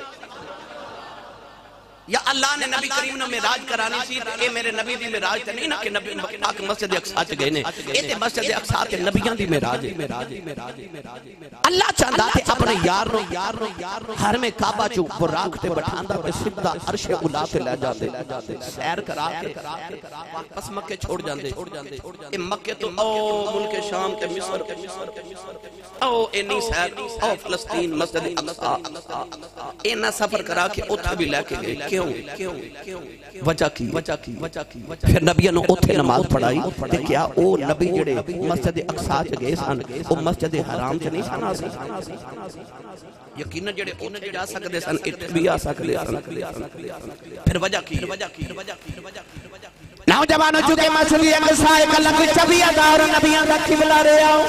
یا اللہ نے نبی کریم نے معراج کرانی سی، اے میرے نبی دی معراج تے نہیں نا کہ نبی پاک مسجد اقصی چ گئے نے. اے تے مسجد اقصی تے نبیاں دی معراج ہے. اللہ چاہندا تے اپنے یار نو حرم کعبہ چوں براق تے بٹھاندا تے سیدھا عرش اولا تے لے جاندے، سیر کرا کے واپس مکے چھوڑ جاندے. اے مکے تو او ملک شام تے مصر، او اینی سیر، او فلسطین، مسجد اقصی، اینا سفر کرا کے اتھا بھی لے کے گئے. وجہ کی پھر نبیوں نے اتھے نماز پڑھائی تے کیا او نبی جڑے مسجد اقصی چ گئے سن او مسجد حرام چ نہیں سن آ سکتے؟ یقیناً جڑے اتھے جا سکتے سن اتھے بھی آ سکتے سن. پھر وجہ کی نوجوانوں چکے مسجد اقصی ایک الگ چبیہ دار نبیوں دا قبلہ رہے آؤ.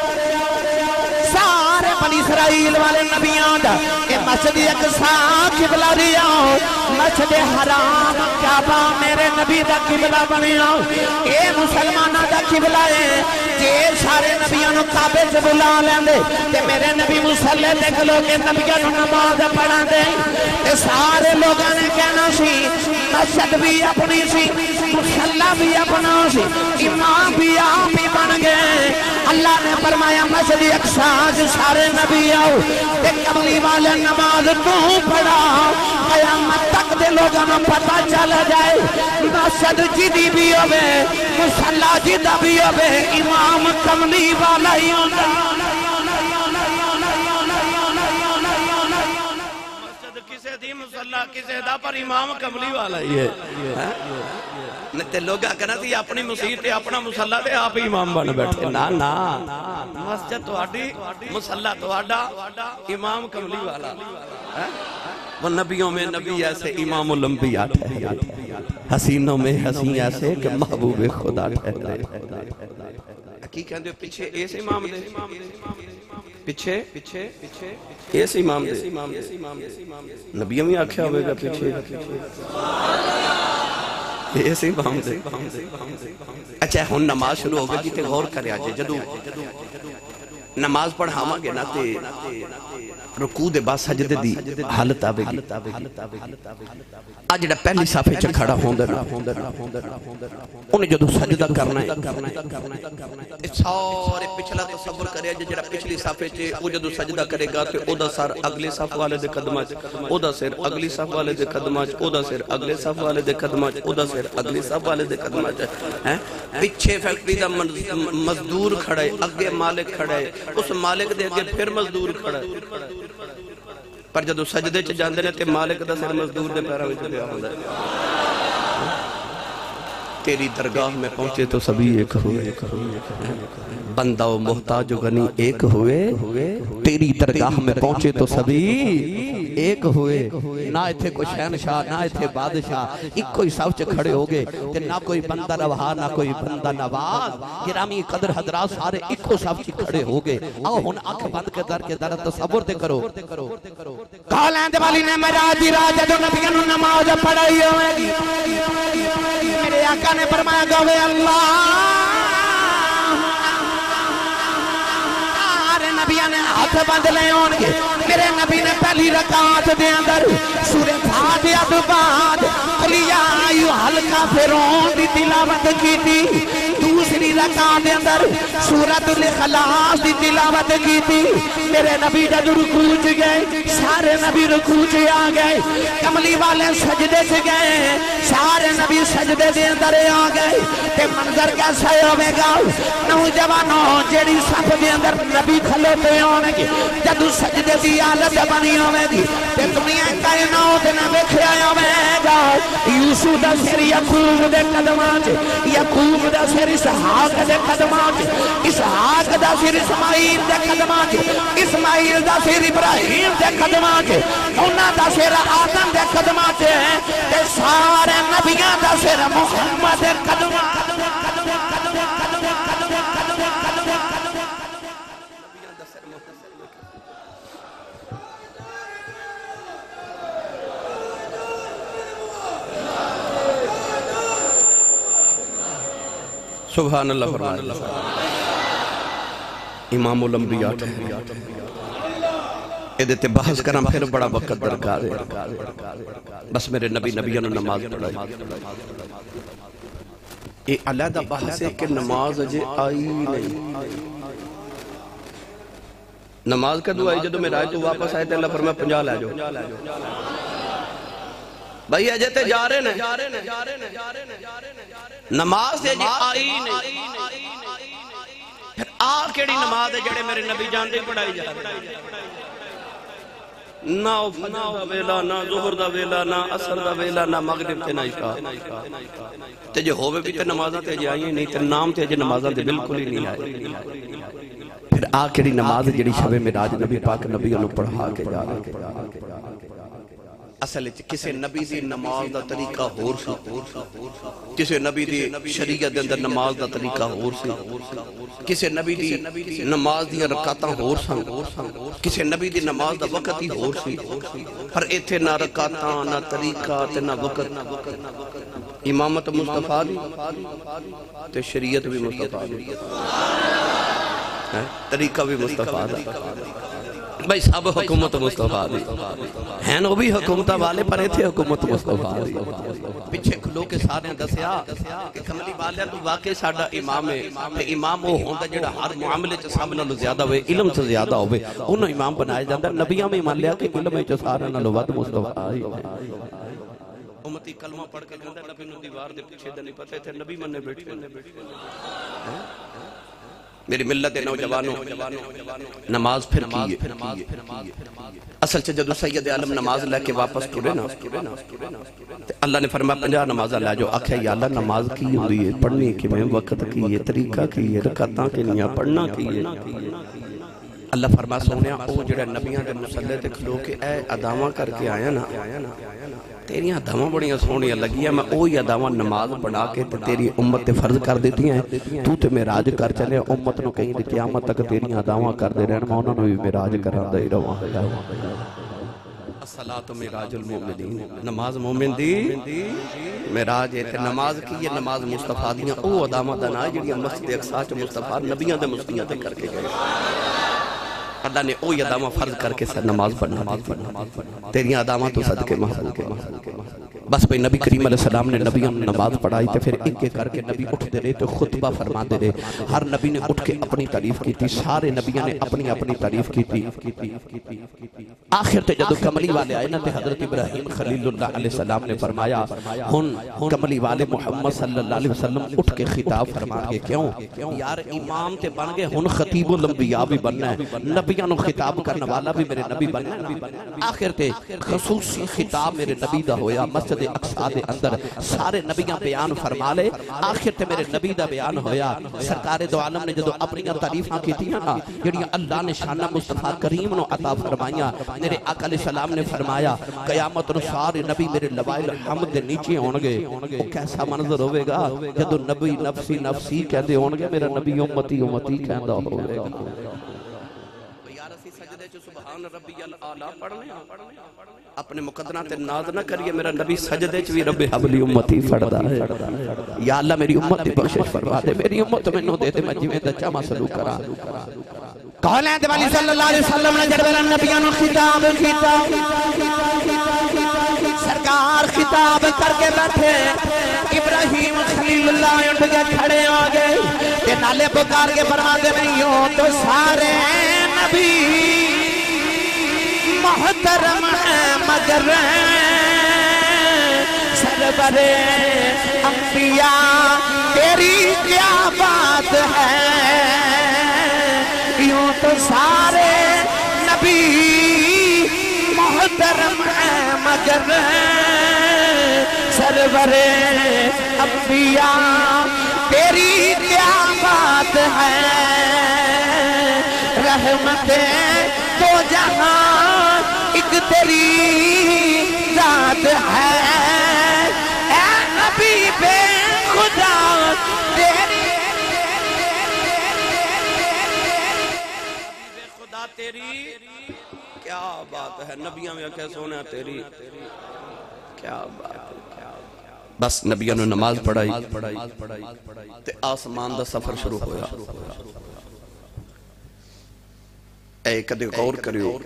سارے بنی اسرائیل والے نبیوں دا اے مسجد اقصی قبلہ رہے آؤ. مسجد حرام کعبہ میرے نبی دا قبلہ بنے آؤ. اے مسلمانہ دا قبلہ ہے. جے سارے نبیوں نو کعبے سے بلا لیندے تے میرے نبی مسلح تے کھلو کے نبیوں نو نماز پڑھا دے تے سارے لوگاں نے کہنا سی مسجد بھی اپنی سی، مسلح بھی اپنا سی، امام بھی آپ ہی بن گئے. اللہ نے فرمایا مسجد اقصی سارے نبی آؤ تے قبلی والے نماز تو پڑھا. قیامت تک دے لوگاں نو پتہ چل جائے مسجد جدی بھی ہوئے، مسلح جدہ بھی ہوئے، امام کملی والا ہی ہوتا. مسجد کسے دی، مسلح کسے دا، پر امام کملی والا ہی ہے. نتے لوگا کہنا تھی اپنی مسیح تے اپنا مسلح تے آپ امام بن بیٹھے. نا نا مسجد تو آڈی، مسلح تو آڈا، امام کملی والا. وہ نبیوں میں نبی ایسے امام الانبیاء ٹھہرے، حسینوں میں حسین ایسے کہ محبوب خدا ٹھہرے۔ کی کہندے پیچھے ایس امام دے، پیچھے ایس امام دے، نبیوں میں آکھیا ہوئے گا پیچھے ایس امام دے۔ اچھا ہن نماز شروع ہو گئی جی تے غور کرے آجے، جدو نماز پڑھاواں گے نا تے رکوع دے بعد سجدے دی حالت آوے گی۔ آج جڑا پہلی صافے چ کھڑا ہوندا نا انہیں جدو سجدہ کرنا ہے سارے پچھلا تصور کرے جڑا پچھلی صافے چ او جدو سجدہ کرے گا تے او دا سر اگلے صف والے دے قدماں چ، او دا سر اگلی صف والے دے قدماں چ، او دا سر اگلے صف والے دے قدماں چ، او دا سر اگلی صف والے دے قدماں چ۔ ہیں پیچھے فیکٹری دا مزدور کھڑا ہے، اگے مالک کھڑا ہے، اس مالک دے اگے پھر مزدور کھڑا ہے، پر جدو سجدے چ جاندے نے تے مالک دا سر مزدور دے پیراں وچ پیا ہوندا ہے۔ تیری درگاہ میں پہنچے تو سبھی ایک ہوئے، بندہ و محتاج و غنی ایک ہوئے، تیری درگاہ میں پہنچے تو سبھی ایک ہوئے۔ نہ ایتھے کوئی شہنشاہ نہ ایتھے بادشاہ، ایک کوئی صف چ کھڑے ہو گئے تے نہ کوئی بندہ روا نہ کوئی بندہ نواز، گرامی قدر حضرات سارے ایک کو صف چ کھڑے ہو گئے۔ آؤ ہن آنکھ بند کے در کے در تصور تے کرو، کالیں دے والی نے معراج دی رات جدوں نبیوں نوں نماز پڑھائی ہوئے گی، میرے آقا نے فرمایا گوے اللہ، سارے نبیوں نے ہاتھ بند لے ہون گے، میرے نبی نے پہلی رکعت دے اندر سورہ فاتحہ تو بعد قل یا ایھا الکافرون دی تلاوت کی تھی، دوسری رکعت دے اندر سورۃ الاخلاص دی تلاوت کی تھی۔ میرے نبی جب رکوع چ گئے سارے نبی رکوع چ آ گئے، کملی والے سجدے چ گئے سارے نبی سجدے دے اندر آ گئے، تے منظر کیسا ہوے گا؟ نوجوانوں جیڑی صف دے اندر نبی کھلوتے ہون گے جدوں سجدے دی حالت بنی ہوے گی تے دنیا کائنات نہ ویکھیا ہوے گا یوسف دا سر یعقوب دے قدماں چ، یعقوب دا سر اسحاق دے قدماں چ، اسحاق دا سر اسماعیل دے قدماں چ، اسماعیل دا سر ابراہیم دے قدماں چ، انہاں دا سر آدم دے قدماں چ، تے سارے نبیاں دا سر محمد دے قدماں۔ سبحان اللہ فرمائے امام الانبیاء ٹھہرے، ادھے بحث کرنا پھر بڑا وقت درکار ہے، بس میرے نبی نبیوں نے نماز پڑھائی۔ یہ علیحدہ بحث ہے کہ نماز اجے آئی نہیں، نماز کا دعا ہے جدو میں رائے تو واپس آئے تے اللہ فرمایا پنجا لے جو بھائی اجے تے جا رہے ہیں، نماز تے جی آئی نہیں، پھر آ کیڑی نماز ہے جڑے میرے نبی جان دی پڑھائی جا رہے نہ فجر دا ویلا نہ ظہر دا ویلا نہ عصر دا ویلا نہ مغرب تے نہ عشاء تے جے ہووے بھی تے نمازاں تے جے آئیں نہیں تے نام تے جے نمازاں تے بالکل ہی نہیں آئے۔ پھر آ کیڑی نماز جڑی شب معراج نبی پاک نبی انہوں پڑھا کے جا رہے، اصل کسے نبی دی نماز دا طریقہ ہور سی، کسے نبی دی شریعت دے اندر نماز دا طریقہ ہور سی، کسے نبی دی نماز دی رکعتاں ہور سن، کسے نبی دی نماز دا وقت ہی ہور سی، پر ایتھے نہ رکعتاں نہ طریقہ تے نہ وقت، امامت مصطفیٰ دی تے شریعت بھی مصطفیٰ دی، طریقہ بھی مصطفیٰ دی، بھائی سب حکومت مصطفیٰ دی ہیں، وہ بھی حکومتہ والے پر ایتھے حکومت مصطفیٰ دی۔ پیچھے کھلو کے سارے دسیا کہ کملی والے تو واقعی ساڑھا امام ہے، تے امام وہ ہوندہ جڑا ہر معاملے چا سامنا لو زیادہ ہوئے، علم سے زیادہ ہوئے، انہوں امام بنائے جاندہ۔ نبیاں میں ایمان لیا کہ علم چا سارے نہ لو ود مصطفیٰ ہی۔ امتی کلمہ پڑھ کے گندہ نبی نو دیوار دے پیچھے دے نہیں پتہ تھے نبی مننے بیٹھے، میری ملت نوجوانوں نماز پھر کیے، اصل سے جدو سید عالم نماز لے کے واپس ٹورے نا اللہ نے فرمایا پنجا نمازہ لے جو، آکھیا یا اللہ نماز کی ہوئی ہے، پڑھنے کی میں وقت کی ہے، طریقہ کی ہے، رکعتاں کی نہیں پڑھنا کی ہے۔ اللہ فرما سونیا او جڑے نبیاں دے مسلے تے کھلو کے اے اداواں کر کے آیا نا تیریاں اداواں بڑیاں سونیاں لگیاں میں اوہی اداواں نماز بنا کے تے تیری امت تے فرض کر دیتی ہیں تو تے معراج کر چلے امت نو کہیں تے قیامت تک تیریاں اداواں کر دے رہن میں انہاں نو بھی معراج کراندا ہی رواں الصلاۃ معراج المومنین نماز مومن دی معراج ہے تے نماز کی یہ نماز مصطفیٰ دیاں او اداواں دا نا جڑیاں مسجد اقصی چ مصطفیٰ نبیاں دے مسلیاں تے کر کے گئے اللہ نے اوہی اداواں فرض کر کے سر نماز پڑھنا تیریاں اداواں تو صدقے محبوب کے بس بھئی نبی کریم علیہ السلام نے نبیوں نے نماز پڑھائی تے پھر ایک ایک کر کے نبی اٹھ دے رہے تو خطبہ فرما دے رہے ہر نبی نے اٹھ کے اپنی تعریف کی تھی سارے نبیوں نے اپنی اپنی تعریف کی تھی آخر تے جدو کملی والے آئے نا تے حضرت ابراہیم خلیل اللہ علیہ السلام نے فرمایا ہن کملی والے محمد صلی اللہ علیہ وسلم اٹھ کے خطاب فرما کے کیوں یار امام تے بن گئے ہن خطیب الانبیاء بھی بننا ہے نبیوں نے خطاب کرنے والا بھی میرے نبی بننا ہے آخر تے خصوصی خطاب میرے نبی دا ہویا مسجد اقصی دے اندر سارے نبیاں بیان فرما لے آخر تے میرے نبی دا بیان ہویا سرکار دو عالم نے جدو اپنی تعریفاں کی تھی نا جڑیاں اللہ نے شانہ مصطفیٰ کریم نو عطا فرمائیاں میرے آقا علیہ السلام نے فرمایا قیامت نو سارے نبی میرے لوائل حمد دے نیچے ہونگے وہ کیسا منظر ہوئے گا جدو نبی نفسی نفسی کہندے ہونگے میرا نبی امتی امتی کہندہ ہوئے گا سبحان ربی العالی پڑھنے اپنے مقدرہ تے ناز نہ کریے میرا نبی سجدے چوی رب حبلی امتی پڑھدا ہے یا اللہ میری امت دی بخشش فرما دے میری امت میں نو دے دے میں جویں دچا ما سلوک کرا کہنے دے والی صلی اللہ علیہ وسلم نے جڑے نبیوں نو خطاب کیتا سرکار خطاب کر کے بیٹھے ابراہیم خلیل اللہ اٹھ کے کھڑے ہو گئے تے نالے پکار کے فرما دے نہیں ہو تو سارے نبی محترم ہے مگر سرور انبیاء تیری کیا بات ہے یوں تو سارے نبی محترم ہے مگر سرور انبیاء تیری کیا بات ہے رحمتیں تو جہاں ایک تیری ذات ہے اے نبی بے خدا تیری بے خدا تیری کیا بات ہے نبیوں میں کیسے ہونا تیری کیا بات ہے بس نبیوں نے نماز پڑھائی تے آسمان دا سفر شروع ہویا اے کدے غور کریو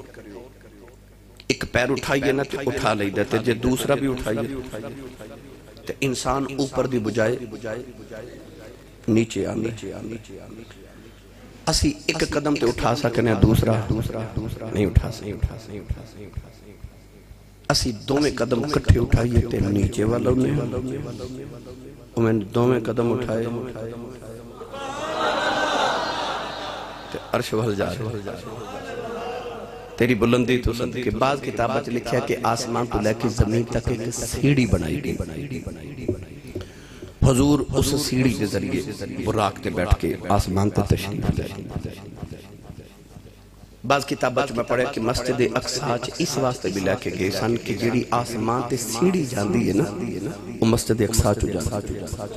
ایک پیر اٹھائیے نا تے اٹھا لئی دیتے جے دوسرا بھی اٹھائیے تے انسان اوپر دی بجائے نیچے آنے اسی ایک قدم تے اٹھا سکنے دوسرا نہیں اٹھا سکنے اسی دو میں قدم کٹھے اٹھائیے تے نیچے والوں نے میں دو میں قدم اٹھائے تے عرش وال جا رہے تیری بلندی تو صدقے بعض کتابت لکھیا کہ آسمان تو لے کے زمین تک ایک سیڑھی بنائی گئی حضور اس سیڑھی کے ذریعے براق تے بیٹھ کے آسمان تے تشریف لے بعض کتابت میں پڑھے کہ مسجد اقصی اس واسطے بھی لے کے گئے سن کہ جیڑی آسمان تے سیڑھی جاندی ہے نا وہ مسجد اقصی چو جاندی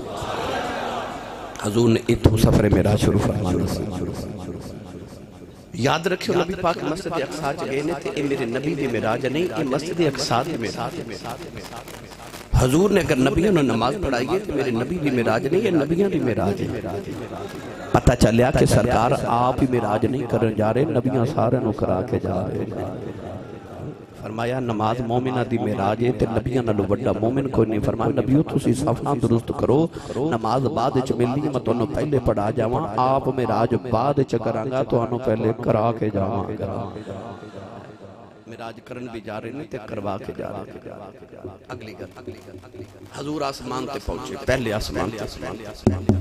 حضور نے اتھو سفر معراج شروع فرمانا سی یاد رکھو نبی پاک مسجد اقصی گئے نے تے اے میرے نبی دی معراج نہیں اے مسجد اقصی دی معراج حضور نے اگر نبیوں نے نماز پڑھائی ہے تو میرے نبی دی معراج نہیں ہے نبیوں دی معراج ہے پتہ چلیا کہ سرکار آپ ہی معراج نہیں کرنے جا رہے نبیوں سارے نو کرا کے جا رہے فرمایا نماز مومنہ دی معراج ہے تے نبیوں نالو بڑا مومن کوئی نہیں فرمایا نبیوں تسی صفحہ درست کرو نماز بعد وچ ملنی میں تانوں پہلے پڑھا جاواں آپ معراج بعد وچ کرانگا تانوں پہلے کرا کے جاواں معراج کرن بھی جا رہے نہیں تے کروا کے جا رہے اگلی گل حضور آسمان تے پہنچے پہلے آسمان تے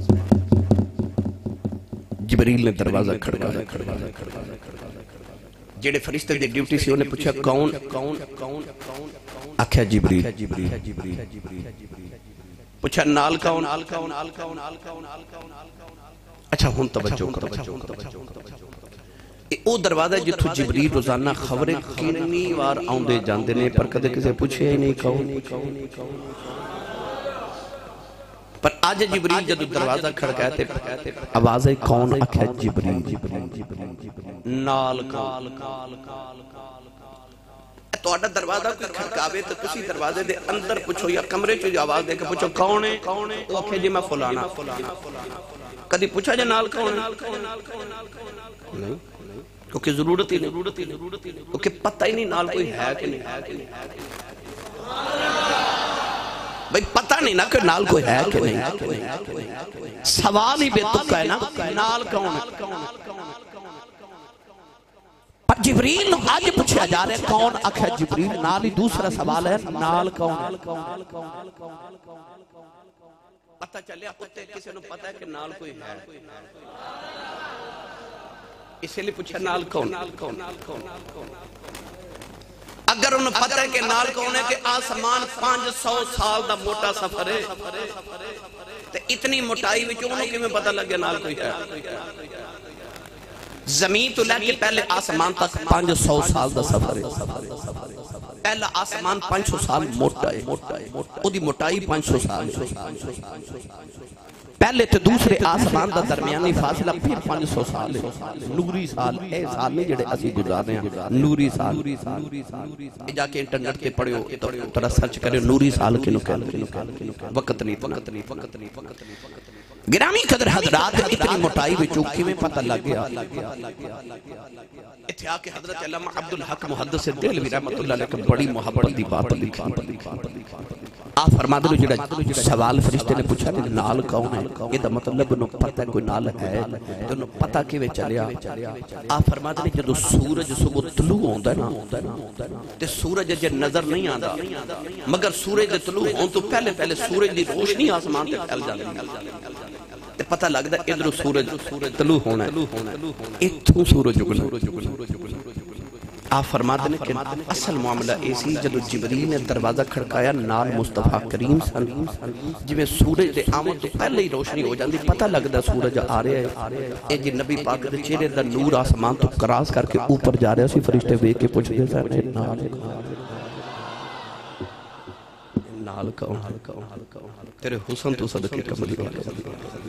جبریل نے دروازہ کھڑکایا جیڑے فرشتے دی ڈیوٹی سی انہیں پوچھا کون کون آکھیا جبریل پوچھا نال کون اچھا ہن توجہ کرو او دروازہ جتھو جبریل روزانہ خبریں کینی وار آؤندے جاندے نے پر کدے کسے پوچھے ہی نہیں کہو پر آج جبریل جدو دروازہ کھڑکایا تے آوازیں کون آکھے جبریل نال کال تو آڈا دروازہ کوئی کھڑکاوے تو کسی دروازے دے اندر پوچھو یا کمرے چو جو آواز دے کے پوچھو کون ہے تو آکھے جی میں فلانا کدی پوچھا جا نال کون ہے نہیں کیونکہ ضرورت ہی نہیں کیونکہ پتہ ہی نہیں نال کوئی ہے کہ نہیں بھئی پتہ نہیں نا کہ نال کوئی ہے کہ نہیں سوال ہی بے تکا ہے نا نال کون ہے پر جبریل آج پوچھا جا رہے کون آکھا جبریل نال ہی دوسرا سوال ہے نال کون پتہ چلیا کتے کسی نے پتہ ہے کہ نال کوئی ہے اسے لئے پوچھا نال کون اگر انہوں پتہ ہے کہ نال کون ہے کہ آسمان پانچ سو سال دا موٹا سفر ہے تو اتنی موٹائی وچ انہوں کی میں پتہ لگے نال کوئی ہے زمین تو لے کے پہلے آسمان تک پانچ سو سال دا سفر ہے پہلا آسمان پانچ سو سال موٹا ہے او دی موٹائی پانچ سو سال پہلے تو دوسرے آسمان دا درمیانی فاصلہ پھر پانچ سو سال ہے نوری سال اے سال میں جڑے اسی گزارے ہیں نوری سال جا کے انٹرنیٹ کے پڑھے ہو تو ترہ سرچ کرے نوری سال کے نکل وقت نہیں گرامی قدر حضرات اتنی موٹائی بھی چوکی میں پتہ لگ گیا اتحا کہ حضرت علامہ عبدالحق محدث دہلوی رحمت اللہ علیہ بڑی محبت دی بات لکھی آپ فرما دلو جڑا سوال فرشتے نے پوچھا کہ نال کون ہے یہ دا مطلب انہوں پتہ کوئی نال ہے تو انہوں پتہ کیوے چلیا آپ فرما دلو جدو سورج صبح طلوع ہوندہ نا تے سورج جے نظر نہیں آندا مگر سورج دے طلوع ہون تو پہلے پہلے سورج دی روشنی آسمان تے پھیل جاندی تے پتہ لگدا ادھر سورج طلوع ہونا ہے اتھوں سورج اگنا آپ فرماتے ہیں کہ اصل معاملہ ایسی جدو جبریل نے دروازہ کھڑکایا نال مصطفیٰ کریم صلی اللہ علیہ وسلم جی میں سورج دے آمد تو پہلے ہی روشنی ہو جاندی پتہ لگدا سورج آ رہے ہیں اے جی نبی پاک دے چہرے دا نور آسمان تو کراس کر کے اوپر جا رہے ہیں اسی فرشتے وے کے پوچھ دے سارے نال نال کہوں تیرے حسن تو صدقے کملی والے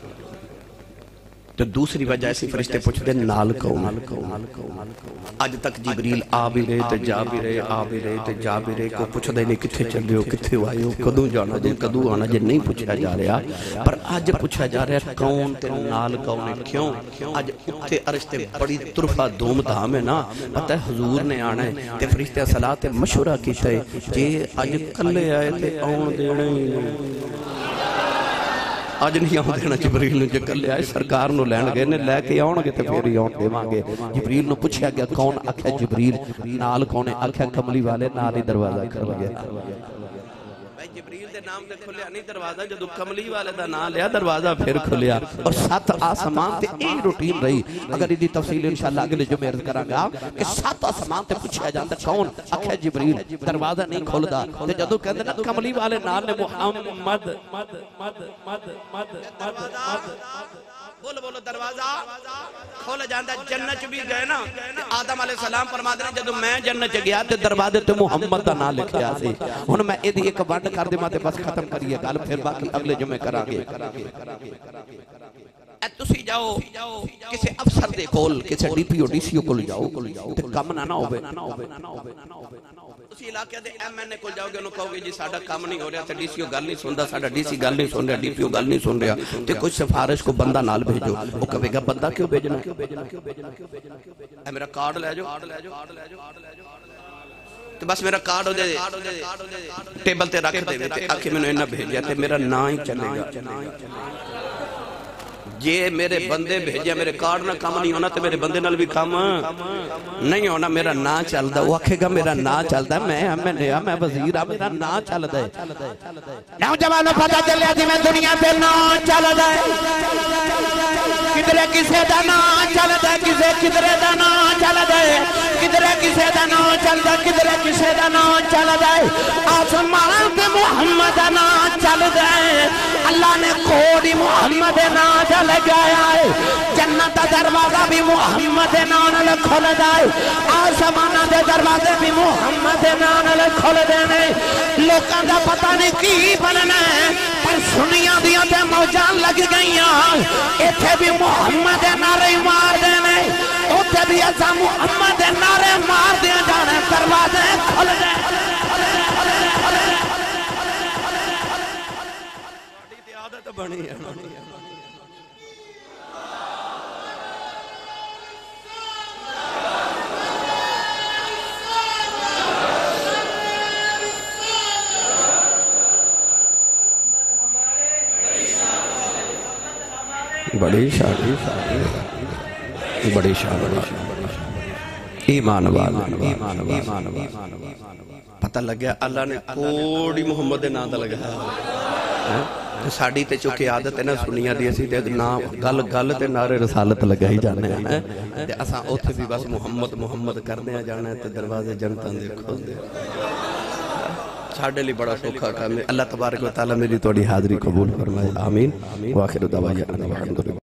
تو دوسری وجہ ایسی فرشتے پوچھ دے نال کون آج تک جبریل آ بھی رہے تے جا بھی رہے آ بھی رہے تے جا بھی رہے کو پوچھ دے نہیں کتھے چل رہے ہو کتھے آئے ہو کدوں جانا دے کدوں آنا جے نہیں پوچھا جا رہا پر آج پوچھا جا رہا کون تے نال کون ہے کیوں آج اتھے عرشتے بڑی طرفہ دوم دھام ہے نا پتہ ہے حضور نے آنا ہے تے فرشتے صلاة مشورہ کیتا ہے جے آج کلے آئے تے آن دینے آج نہیں آن دینا جبریل نے جکر لے آئے سرکار نو لین گئے نے لے کے آن گے تے پھر ہی آن دے مانگے جبریل نو پوچھا گیا کون آکھا جبریل نال کونے آکھا کملی والے نال ہی دروازہ کر گیا بھائی جبریل دے نام دے کھلیا نہیں دروازہ جدو کملی والے دا نام لیا دروازہ پھر کھلیا اور سات آسمان تے ایک روٹین رہی اگر یہ تفصیل انشاءاللہ اگلے جو میں عرض کرا گا کہ سات آسمان تے پوچھا جاندہ کون آکھا جبریل دروازہ نہیں کھول دا تے جدو کہندے نا کملی والے نام نے محمد بولو بولو دروازہ کھول جاندہ جنت بھی گئے نا آدم علیہ السلام فرما دے جدو میں جنت گیا تے دروازے تے محمد دا نام لکھیا سی ہن میں ایدھی ایک بانڈ کر دے ماتے بس ختم کریے گال پھر باقی اگلے جمعے کرا گے اے تسی جاؤ کسے افسر دے کول کسے D P O D C او کول جاؤ تے کم نہ نہ ہوئے اسی علاقے دے ایم این اے کول جاؤ گے انہوں کہو گے جی ساڑھا کام نہیں ہو رہا تے ڈی سی او گل نہیں سن رہا ساڑھا ڈی سی گل نہیں سن رہا ڈی پی او گل نہیں سن رہا تے کچھ سفارش کو بندہ نال بھیجو وہ کہے گا بندہ کیوں بھیجنا اے میرا کارڈ لے جو تو بس میرا کارڈ ہو دے ٹیبل تے رکھ دے تے آکھے میں نے انہا بھیجیا تے میرا نا ہی چلے گا جے میرے بندے بھیجیا میرے کارڈ نہ کام نہیں ہونا تے میرے بندے نال بھی کام نہیں ہونا میرا نا چل دا وہ آکھے گا میرا نا چل دا میں ہمیں نیا میں وزیر ہاں میرا نا چل دا نوجوانوں پتہ چلیا جی میں دنیا پہ نا چل دا کدھرے کسے دا نا چل دا کسے کدھرے دا نا چل دا کدھرے کسے دا نا چل دا کدھرے کسے دا نا چل دا آسمان پہ محمد نا چل دا اللہ نے کوڑ بھی محمد نام چ لگایا ہے جنت دا دروازہ بھی محمد نام نال کھل جائے آسمان دے دروازے بھی محمد نام نال کھل دینے لوکاں دا پتہ نہیں کی بننا ہے پر سنیاں دیاں تے موجاں لگ گئیاں ایتھے بھی محمد نعرے مار دینے اوتھے بھی اساں محمد نعرے مار دیا جانے دروازے کھل جائے عادت بنی ہے بڑی شادی بڑی شادی ایمان والا ایمان والا پتہ لگ گیا اللہ نے کوڑی محمد نام دا لگا ہے ساڑی تے چونکہ عادت ہے نا سنیا دی اسی تے نام گل گل تے نعرے رسالت لگا ہی جانے ہیں تے اساں اوتھے بھی بس محمد محمد کرنے جانا ہے تے دروازے جنتاں دے کھول دے ساڑھے لی بڑا سوکھا کام ہے اللہ تبارک و تعالی میری توڑی حاضری قبول فرمائے آمین وآخر دعوانا الحمدللہ